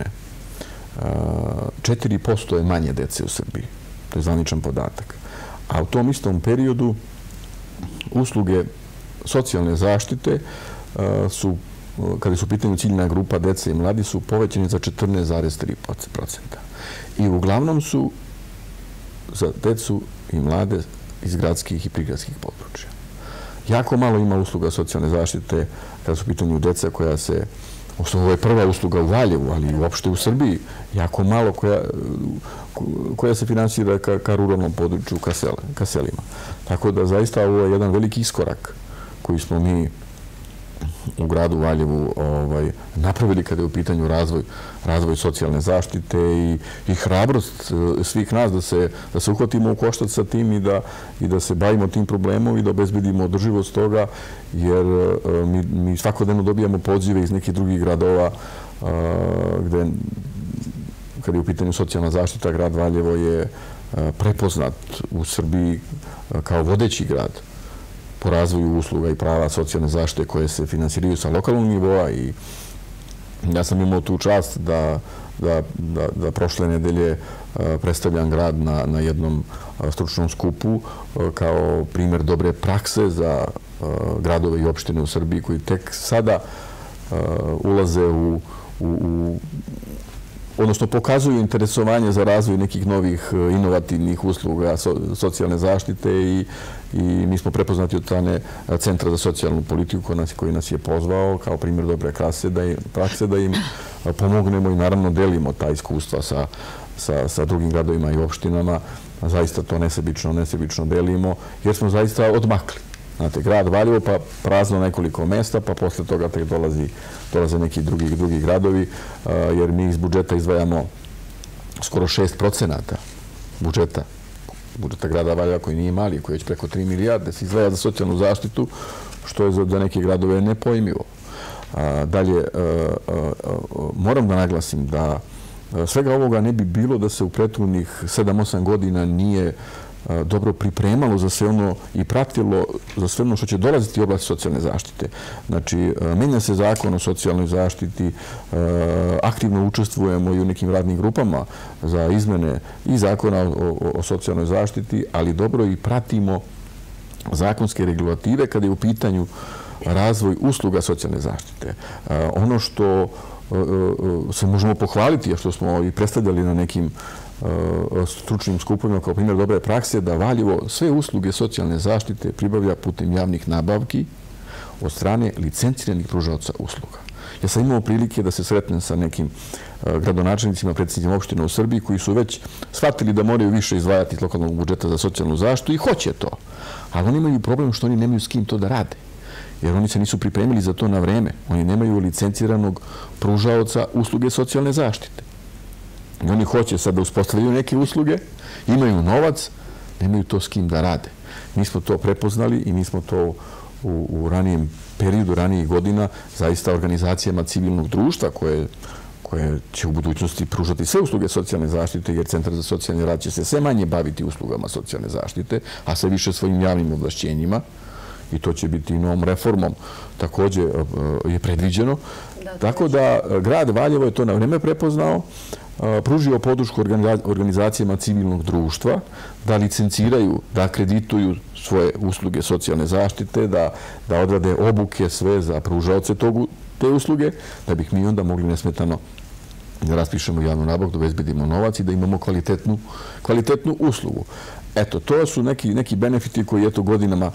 4% je manje dece u Srbiji. To je zvaničan podatak. A u tom istom periodu usluge socijalne zaštite su, kada su u pitanju ciljna grupa dece i mladi, su povećani za 14,3%. I uglavnom su za decu i mlade iz gradskih i prigradskih područja. Jako malo ima usluga socijalne zaštite kada su u pitanju deca koja se, ovo je prva usluga u Valjevu, ali i uopšte u Srbiji, jako malo koja se finansira ka ruralnom području, ka selima. Tako da zaista ovo je jedan veliki iskorak koji smo mi u gradu Valjevu napravili kada je u pitanju razvoj socijalne zaštite i hrabrost svih nas da se uhvatimo u koštac sa tim i da se bavimo tim problemom i da obezbedimo održivost toga, jer mi svakodnevno dobijamo pozive iz nekih drugih gradova gde, kada je u pitanju socijalna zaštita, grad Valjevo je prepoznat u Srbiji kao vodeći grad po razvoju usluga i prava socijalne zaštite koje se finansiraju sa lokalnog nivoa. I ja sam imao tu čast da prošle nedelje predstavljam grad na jednom stručnom skupu kao primjer dobre prakse za gradove i opštine u Srbiji koji tek sada ulaze odnosno pokazuju interesovanje za razvoj nekih novih inovativnih usluga socijalne zaštite i mi smo prepoznati od strane Centra za socijalnu politiku koji nas je pozvao kao primjer dobre prakse da im pomognemo i naravno delimo ta iskustva sa drugim gradovima i opštinama. Zaista to nesebično delimo jer smo zaista odmakli. Znate, grad Valjevo pa prazno nekoliko mesta, pa posle toga tek dolaze neki drugi gradovi, jer mi iz budžeta izdvajamo skoro 6% budžeta grada Valjeva, koji nije mali, koji je već preko 3 milijarde, se izdvaja za socijalnu zaštitu, što je za neke gradove nepojmivo. Dalje, moram da naglasim da svega ovoga ne bi bilo da se u prethodnih 7-8 godina nije dobro pripremalo za sve ono i pratilo za sve ono što će dolaziti u oblasti socijalne zaštite. Znači, menja se zakon o socijalnoj zaštiti, aktivno učestvujemo i u nekim radnim grupama za izmene i zakona o socijalnoj zaštiti, ali dobro i pratimo zakonske regulative kada je u pitanju razvoj usluga socijalne zaštite. Ono što se možemo pohvaliti, a što smo i predstavljali na nekim stručnim skupovima kao primjer dobre prakse, da Valjevo sve usluge socijalne zaštite pribavlja putem javnih nabavki od strane licenciranih pružaoca usluga. Ja sam imao prilike da se sretnem sa nekim gradonačelnicima, predsjednicima opština u Srbiji koji su već shvatili da moraju više izdvajati iz lokalnog budžeta za socijalnu zaštitu i hoće to. Ali oni imaju problem što oni nemaju s kim to da rade. Jer oni se nisu pripremili za to na vreme. Oni nemaju licenciranog pružaoca usluge socijalne zaštite. I oni hoće sad da uspostavljaju neke usluge, imaju novac, nemaju to s kim da rade. Mi smo to prepoznali i mi smo to u ranijem periodu, ranijih godina, zaista organizacijama civilnog društva koje će u budućnosti pružati sve usluge socijalne zaštite, jer Centar za socijalni rad će se sve manje baviti uslugama socijalne zaštite, a sve više svojim javnim ovlašćenjima, i to će biti i novom reformom također je predviđeno. Tako da grad Valjevo je to na vreme prepoznao, pružio podršku organizacijama civilnog društva da licenciraju, da akredituju svoje usluge socijalne zaštite, da odrade obuke sve za pružaoce te usluge, da bih mi onda mogli nesmetano da raspišemo javnu nabavku, da obezbedimo novac i da imamo kvalitetnu uslugu. Eto, to su neki benefiti koji godinama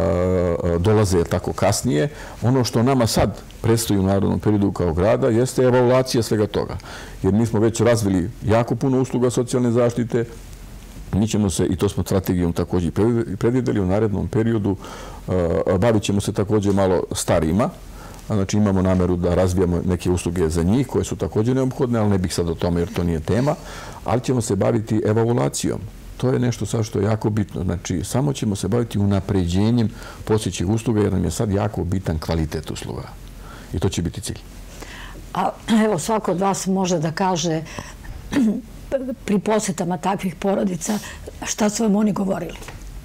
dolaze tako kasnije. Ono što nama sad predstoji u narednom periodu kao grada jeste evaluacija svega toga. Jer mi smo već razvili jako puno usluga socijalne zaštite. Mi ćemo se, i to smo strategijom također predvideli u narednom periodu, bavit ćemo se također malo starijima, Znači imamo nameru da razvijamo neke usluge za njih koje su također neophodne, ali ne bih sad o tome jer to nije tema, ali ćemo se baviti evaluacijom. To je nešto sad što je jako bitno. Znači, samo ćemo se baviti unapređenjem postojećih usluga jer nam je sad jako bitan kvalitet usluga. I to će biti cilj. A evo, svako od vas može da kaže pri posjetama takvih porodica šta su vam oni govorili?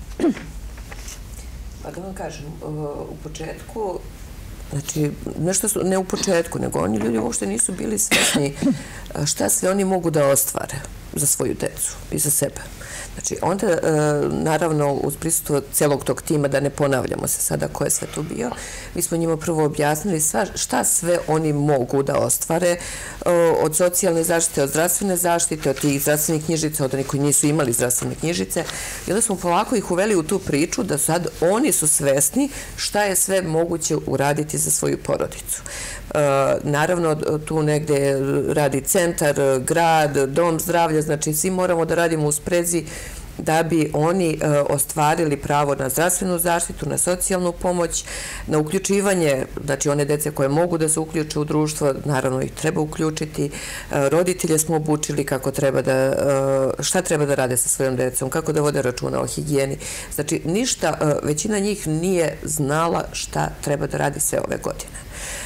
Pa da vam kažem, u početku, znači, ne u početku, nego oni ljudi uopšte nisu bili svesni šta sve oni mogu da ostvare za svoju decu i za sebe. Znači, onda, naravno, uz prisustvo celog tog tima, da ne ponavljamo se sada ko je sve tu bio, mi smo njima prvo objasnili šta sve oni mogu da ostvare od socijalne zaštite, od zdravstvene zaštite, od tih zdravstvenih knjižica, od onih koji nisu imali zdravstvene knjižice. I onda smo polako ih uveli u tu priču da sad oni su svesni šta je sve moguće uraditi za svoju porodicu. Naravno, tu negde radi centar, grad, dom zdravlja, znači svi moramo da radimo u sprezi da bi oni ostvarili pravo na zdravstvenu zaštitu, na socijalnu pomoć, na uključivanje, znači one dece koje mogu da se uključe u društvo, naravno ih treba uključiti. Roditelje smo obučili kako treba da, šta treba da rade sa svojom decom, kako da vode računa o higijeni. Znači, ništa, većina njih nije znala šta treba da radi sve ove godine.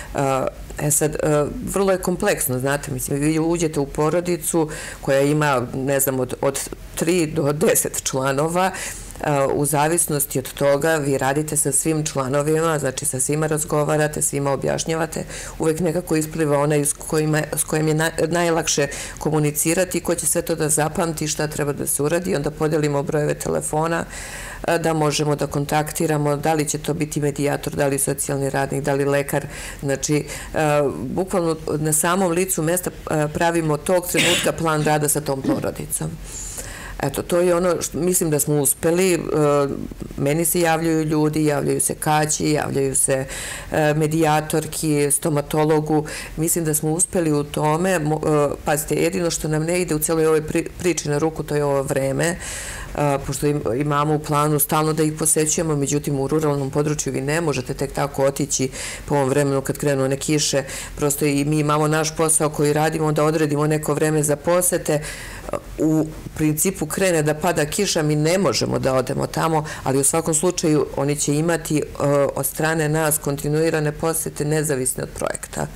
Sad, vrlo je kompleksno, znate, mislim, vi uđete u porodicu koja ima, ne znam, od 3 do 10 članova, u zavisnosti od toga vi radite sa svim članovima, znači sa svima razgovarate, svima objašnjavate, uvek nekako ispliva onaj s kojim je najlakše komunicirati, ko će sve to da zapamti, šta treba da se uradi, onda podelimo brojeve telefona, da možemo da kontaktiramo, da li će to biti medijator, da li socijalni radnik, da li lekar. Znači, bukvalno na samom licu mesta pravimo tog trenutka plan rada sa tom porodicom. Eto, to je ono što mislim da smo uspeli. Meni se javljaju ljudi, javljaju se kaći, javljaju se medijatorki, stomatologu. Mislim da smo uspeli u tome. Pazite, jedino što nam ne ide u cijeloj ovoj priči na ruku, to je ovo vreme, pošto imamo u planu stalno da ih posećujemo, međutim u ruralnom području vi ne možete tek tako otići po ovom vremenu kad krenu one kiše. Prosto i mi imamo naš posao koji radimo da odredimo neko vreme za posete. U principu krene da pada kiša, mi ne možemo da odemo tamo, ali u svakom slučaju oni će imati od strane nas kontinuirane posete nezavisne od projekta.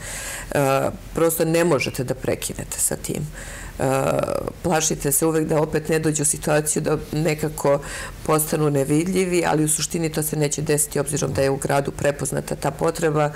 Prosto ne možete da prekinete sa tim. Plašite se uvek da opet ne dođu u situaciju da nekako postanu nevidljivi, ali u suštini to se neće desiti obzirom da je u gradu prepoznata ta potreba.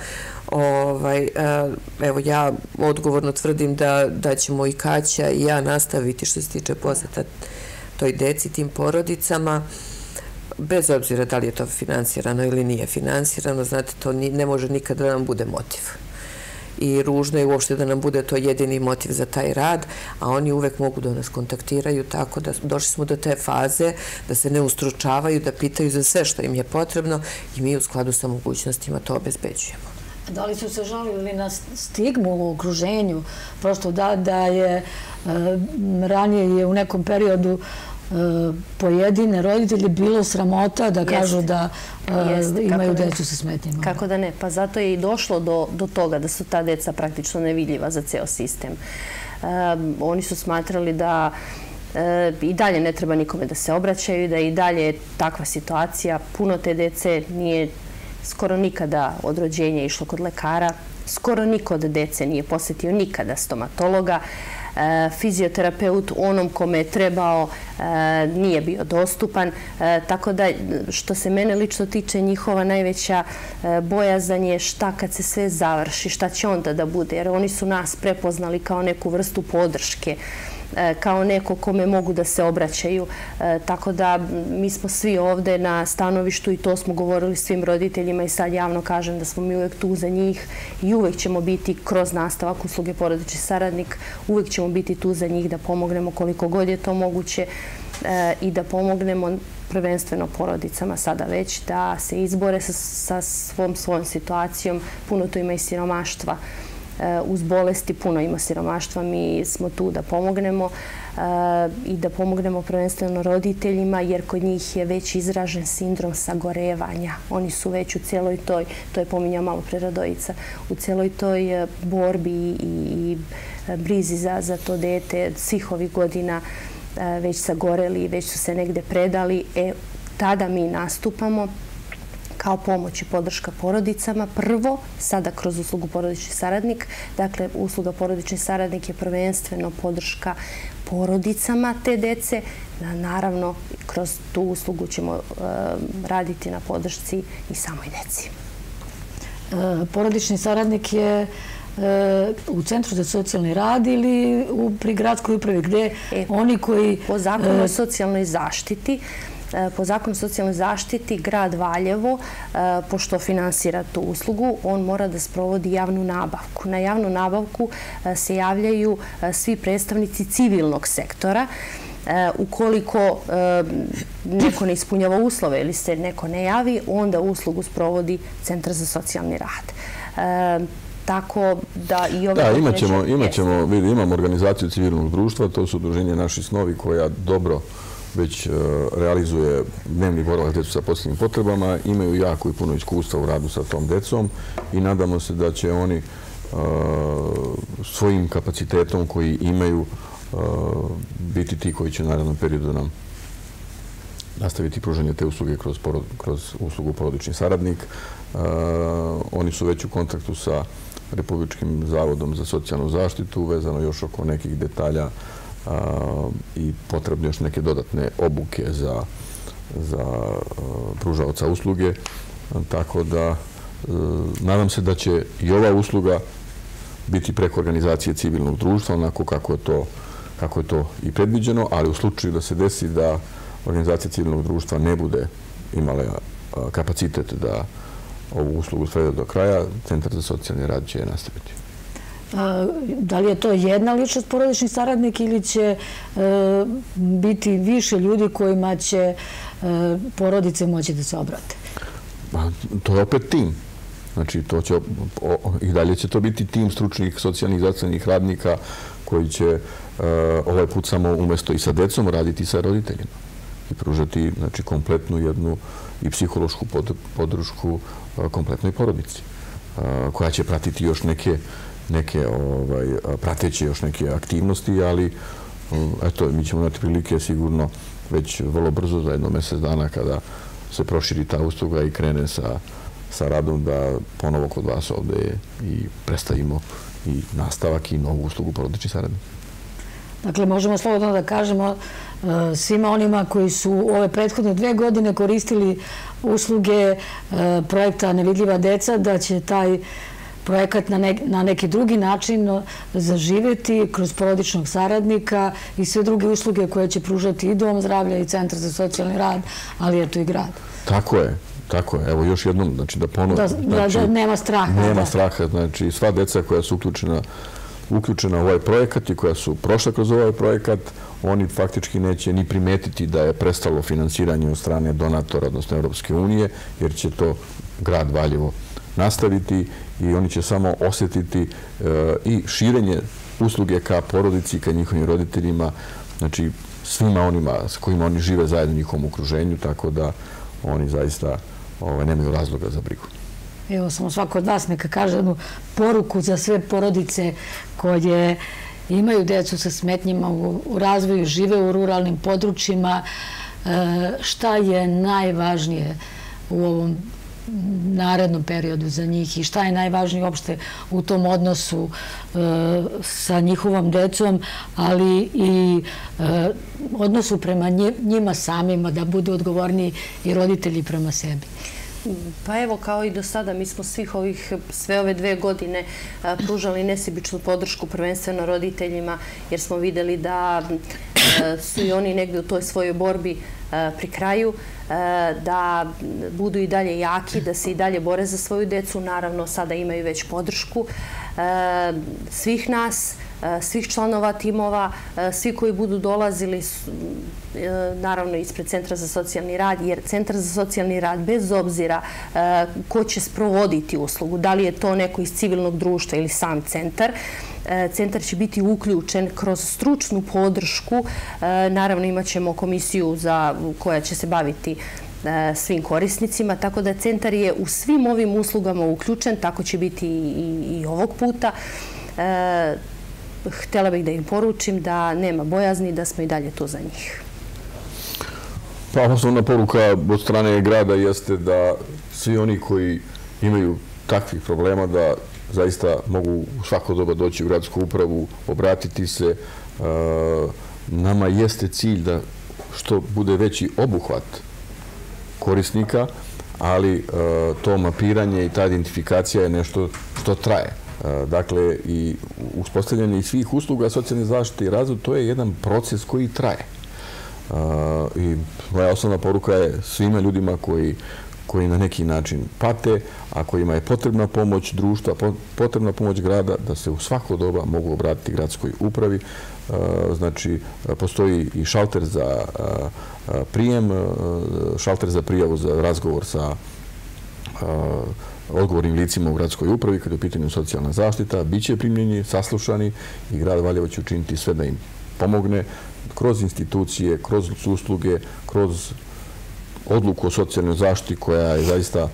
Evo, ja odgovorno tvrdim da ćemo i Kaća i ja nastaviti što se tiče poseta toj deci, tim porodicama, bez obzira da li je to finansirano ili nije finansirano. Znate, to ne može nikada da nam bude motiv. I ružno je uopšte da nam bude to jedini motiv za taj rad, a oni uvek mogu da nas kontaktiraju, tako da došli smo do te faze da se ne ustručavaju, da pitaju za sve što im je potrebno i mi u skladu sa mogućnostima to obezbeđujemo. Da li su se žalili na stigmu u okruženju? Prosto da je ranije je u nekom periodu pojedine roditelji bilo sramota da kažu da imaju decu sa smetnjama. Kako da ne? Pa zato je i došlo do toga da su ta deca praktično nevidljiva za ceo sistem. Oni su smatrali da i dalje ne treba nikome da se obraćaju, da i dalje je takva situacija. Puno te dece nije skoro nikada od rođenja išlo kod lekara, skoro niko od dece nije posetio nikada stomatologa. Fizioterapeut onom kome je trebao nije bio dostupan, tako da što se mene lično tiče njihova najveća bojazan je šta kad se sve završi, šta će onda da bude, jer oni su nas prepoznali kao neku vrstu podrške, kao neko kome mogu da se obraćaju. Tako da mi smo svi ovde na stanovištu i to smo govorili svim roditeljima i sad javno kažem da smo mi uvek tu za njih i uvek ćemo biti kroz nastavak usluge porodični saradnik, uvek ćemo biti tu za njih da pomognemo koliko god je to moguće i da pomognemo prvenstveno porodicama sada već da se izbore sa svojom situacijom. Puno tu ima i siromaštva uz bolesti, puno ima siromaštva, mi smo tu da pomognemo i da pomognemo prvenstveno roditeljima, jer kod njih je već izražen sindrom sagorevanja. Oni su već u cijeloj toj, to je pominjao malo pre Radojica, u cijeloj toj borbi i brizi za to dete svih ovih godina već sagoreli, već su se negde predali. Tada mi nastupamo kao pomoć i podrška porodicama. Prvo, sada kroz uslugu porodični saradnik. Dakle, usluga porodični saradnik je prvenstveno podrška porodicama te dece. Naravno, kroz tu uslugu ćemo raditi na podršci i samoj deci. Porodični saradnik je u Centru za socijalni rad ili pri gradskoj upravi, gde oni koji... Po zakonu o socijalnoj zaštiti, grad Valjevo, pošto finansira tu uslugu, on mora da sprovodi javnu nabavku. Na javnu nabavku se javljaju svi predstavnici civilnog sektora. Ukoliko neko ne ispunjava uslove ili se neko ne javi, onda uslugu sprovodi Centar za socijalni rad. Tako da i ove... Da, imamo organizaciju civilnog društva, to su udruženje Naši snovi koja dobro već realizuje dnevni boravak djecu sa posebnim potrebama, imaju jako i puno iskustva u radu sa tom djecom i nadamo se da će oni svojim kapacitetom koji imaju biti ti koji će u narednom periodu nam nastaviti pružanje te usluge kroz uslugu porodični saradnik. Oni su već u kontaktu sa Republičkim zavodom za socijalnu zaštitu, vezano još oko nekih detalja i potrebne još neke dodatne obuke za pružaoca usluge. Tako da nadam se da će i ova usluga biti preko organizacije civilnog društva, onako kako je to i predviđeno, ali u slučaju da se desi da organizacija civilnog društva ne bude imala kapacitet da ovu uslugu svede do kraja, Centar za socijalni rad će je nastaviti. Da li je to jedna ličnost porodični saradnik ili će biti više ljudi kojima će porodice moći da se obrate? To je opet tim. Znači, i dalje će to biti tim stručnih socijalnih zdravstvenih radnika koji će ovaj put samo umjesto i sa decom raditi sa roditeljima i pružati kompletnu jednu i psihološku podršku kompletnoj porodici koja će pratiti još prateće još neke aktivnosti, ali eto, mi ćemo imati prilike sigurno već vrlo brzo za jedno mjesec dana kada se proširi ta usluga i krene sa radom da ponovo kod vas ovdje i predstavimo i nastavak i novu uslugu porodični saradnik. Dakle, možemo slobodno da kažemo svima onima koji su ove prethodne 2 godine koristili usluge projekta Nevidljiva deca, da će taj projekat na neki drugi način zaživjeti kroz porodičnog saradnika i sve druge usluge koje će pružati i Dom zdravlja i Centar za socijalni rad, ali eto i grad. Tako je. Evo još jednom, da ponovno... Da nema straha. Nema straha. Znači, sva deca koja su uključena u ovaj projekat i koja su prošla kroz ovaj projekat, oni faktički neće ni primetiti da je prestalo finansiranje od strane donatora, odnosno Europske unije, jer će to grad Valjevo nastaviti i oni će samo osjetiti i širenje usluge ka porodici, ka njihovim roditeljima, znači svima onima s kojima oni žive zajedno u njihovom okruženju, tako da oni zaista nemaju razloga za brigu. Evo, samo svako od vas neka kaže jednu poruku za sve porodice koje imaju decu sa smetnjima u razvoju, žive u ruralnim područjima. Šta je najvažnije u ovom narednom periodu za njih i šta je najvažnije uopšte u tom odnosu sa njihovom decom, ali i odnosu prema njima samima, da budu odgovorni i roditelji prema sebi? Pa evo, kao i do sada, mi smo sve ove 2 godine pružali nesebičnu podršku prvenstveno roditeljima, jer smo videli da su i oni negdje u toj svojoj borbi pri kraju, da budu i dalje jaki, da se i dalje bore za svoju decu. Naravno, sada imaju već podršku svih nas, svih članova timova, svi koji budu dolazili, naravno ispred Centra za socijalni rad, jer Centar za socijalni rad, bez obzira ko će sprovoditi uslugu, da li je to neko iz civilnog društva ili sam centar, centar će biti uključen kroz stručnu podršku. Naravno imat ćemo komisiju koja će se baviti svim korisnicima, tako da centar je u svim ovim uslugama uključen, tako će biti i ovog puta. Htjela bih da im poručim da nema bojazni, da smo i dalje tu za njih. Pa osnovna poruka od strane grada jeste da svi oni koji imaju takvih problema da zaista mogu u svako doba doći u gradsku upravu, obratiti se. Nama jeste cilj da što bude veći obuhvat korisnika, ali to mapiranje i ta identifikacija je nešto što traje. Dakle, i uspostavljanje svih usluga socijalne zaštite i razvoj, to je jedan proces koji traje. I moja osnovna poruka je svima ljudima koji na neki način pate, a kojima je potrebna pomoć društva, potrebna pomoć grada, da se u svako doba mogu obratiti gradskoj upravi. Znači, postoji i šalter za prijem, šalter za prijavu za razgovor sa odgovornim licima u gradskoj upravi kada je u pitanju socijalna zaštita, bit će primljeni, saslušani i grad Valjevo će učiniti sve da im pomogne kroz institucije, kroz usluge, kroz odluku o socijalnoj zaštiti koja je zaista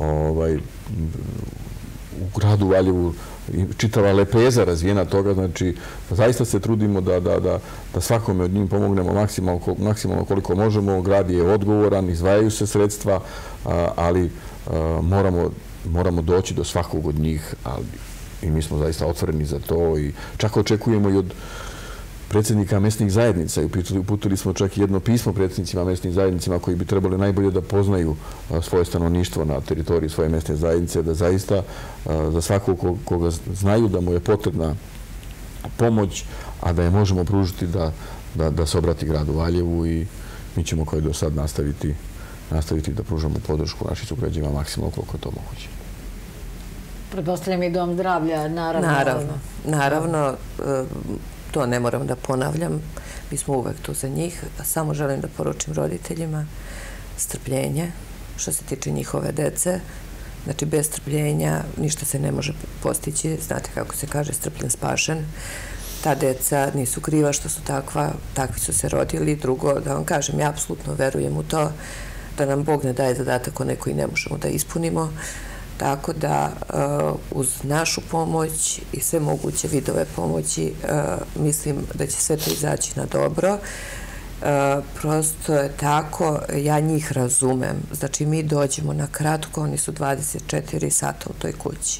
u gradu Valjevu čitava lepeza razvijena toga. Znači, zaista se trudimo da svakome od njih pomognemo maksimalno koliko možemo. Grad je odgovoran, izdvajaju se sredstva, ali moramo doći do svakog od njih i mi smo zaista otvoreni za to i čak očekujemo i od predsjednika mesnih zajednica i uputili smo čak i jedno pismo predsjednicima mesnih zajednicima koji bi trebali najbolje da poznaju svoje stanovništvo na teritoriji svoje mesne zajednice, da zaista za svakog koga znaju da mu je potrebna pomoć, a da je možemo pružiti da se obrati gradu Valjevu i mi ćemo kao i do sad nastaviti da pružamo podršku naših sugrađanima maksimalno koliko je to moguće. Pretpostavljam i Dom zdravlja, naravno. Naravno, to ne moram da ponavljam. Mi smo uvek tu za njih. Samo želim da poručim roditeljima strpljenje što se tiče njihove dece. Znači, bez strpljenja ništa se ne može postići. Znate kako se kaže, strpljen spašen. Ta deca nisu kriva što su takvi su se rodili. Drugo, da vam kažem, ja apsolutno verujem u to da nam Bog ne daje zadatak onaj koji ne možemo da ispunimo. Tako da uz našu pomoć i sve moguće vidove pomoći mislim da će sve to izaći na dobro. Prosto je tako, ja njih razumem. Znači, mi dođemo na kratko, oni su 24 sata u toj kući.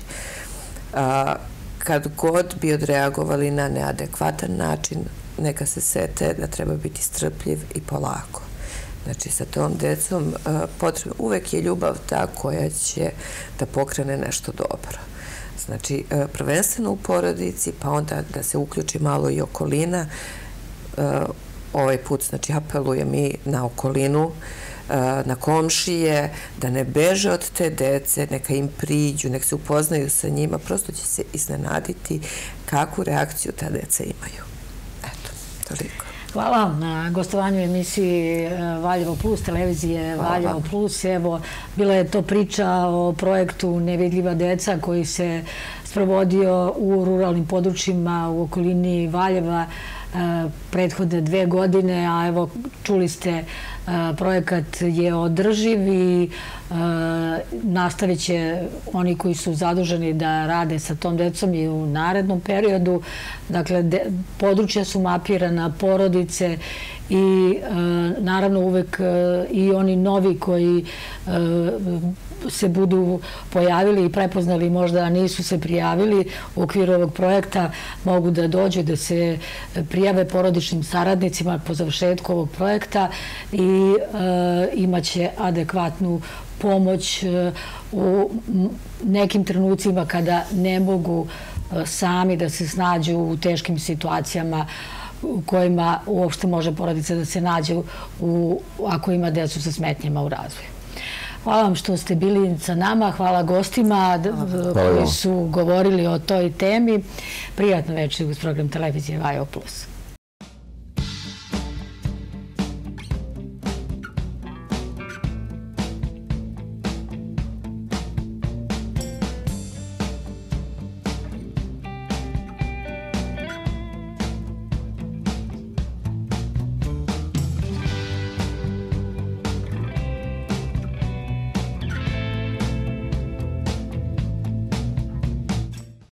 Kad god bi odreagovali na neadekvatan način, neka se sete da treba biti strpljiv i polako. Znači, sa tom decom uvek je ljubav ta koja će da pokrene nešto dobro. Znači, prvenstveno u porodici, pa onda da se uključi malo i okolina. Ovaj put, znači, apelujem i na okolinu, na komšije, da ne beže od te dece, neka im priđu, nek se upoznaju sa njima, prosto će se iznenaditi kakvu reakciju ta deca imaju. Eto, toliko. Hvala vam na gostovanju emisiji Valjevo Plus, televizije Valjevo Plus. Evo, bila je to priča o projektu Nevidljiva deca koji se sprovodio u ruralnim područjima u okolini Valjeva prethodne 2 godine, a evo čuli ste, projekat je održiv i nastavit će oni koji su zaduženi da rade sa tom decom i u narednom periodu. Dakle, područja su mapirana, porodice i naravno uvek i oni novi koji se budu pojavili i prepoznali, možda nisu se prijavili u okviru ovog projekta, mogu da dođu da se prijave porodičnim saradnicima po završetku ovog projekta i imaće adekvatnu pomoć u nekim trenucima kada ne mogu sami da se snađu u teškim situacijama u kojima uopšte može porodica da se nađe ako ima decu sa smetnjama u razvoju. Hvala vam što ste bili sa nama, hvala gostima koji su govorili o toj temi. Prijatno večer uz program televizije Valjevo Plus.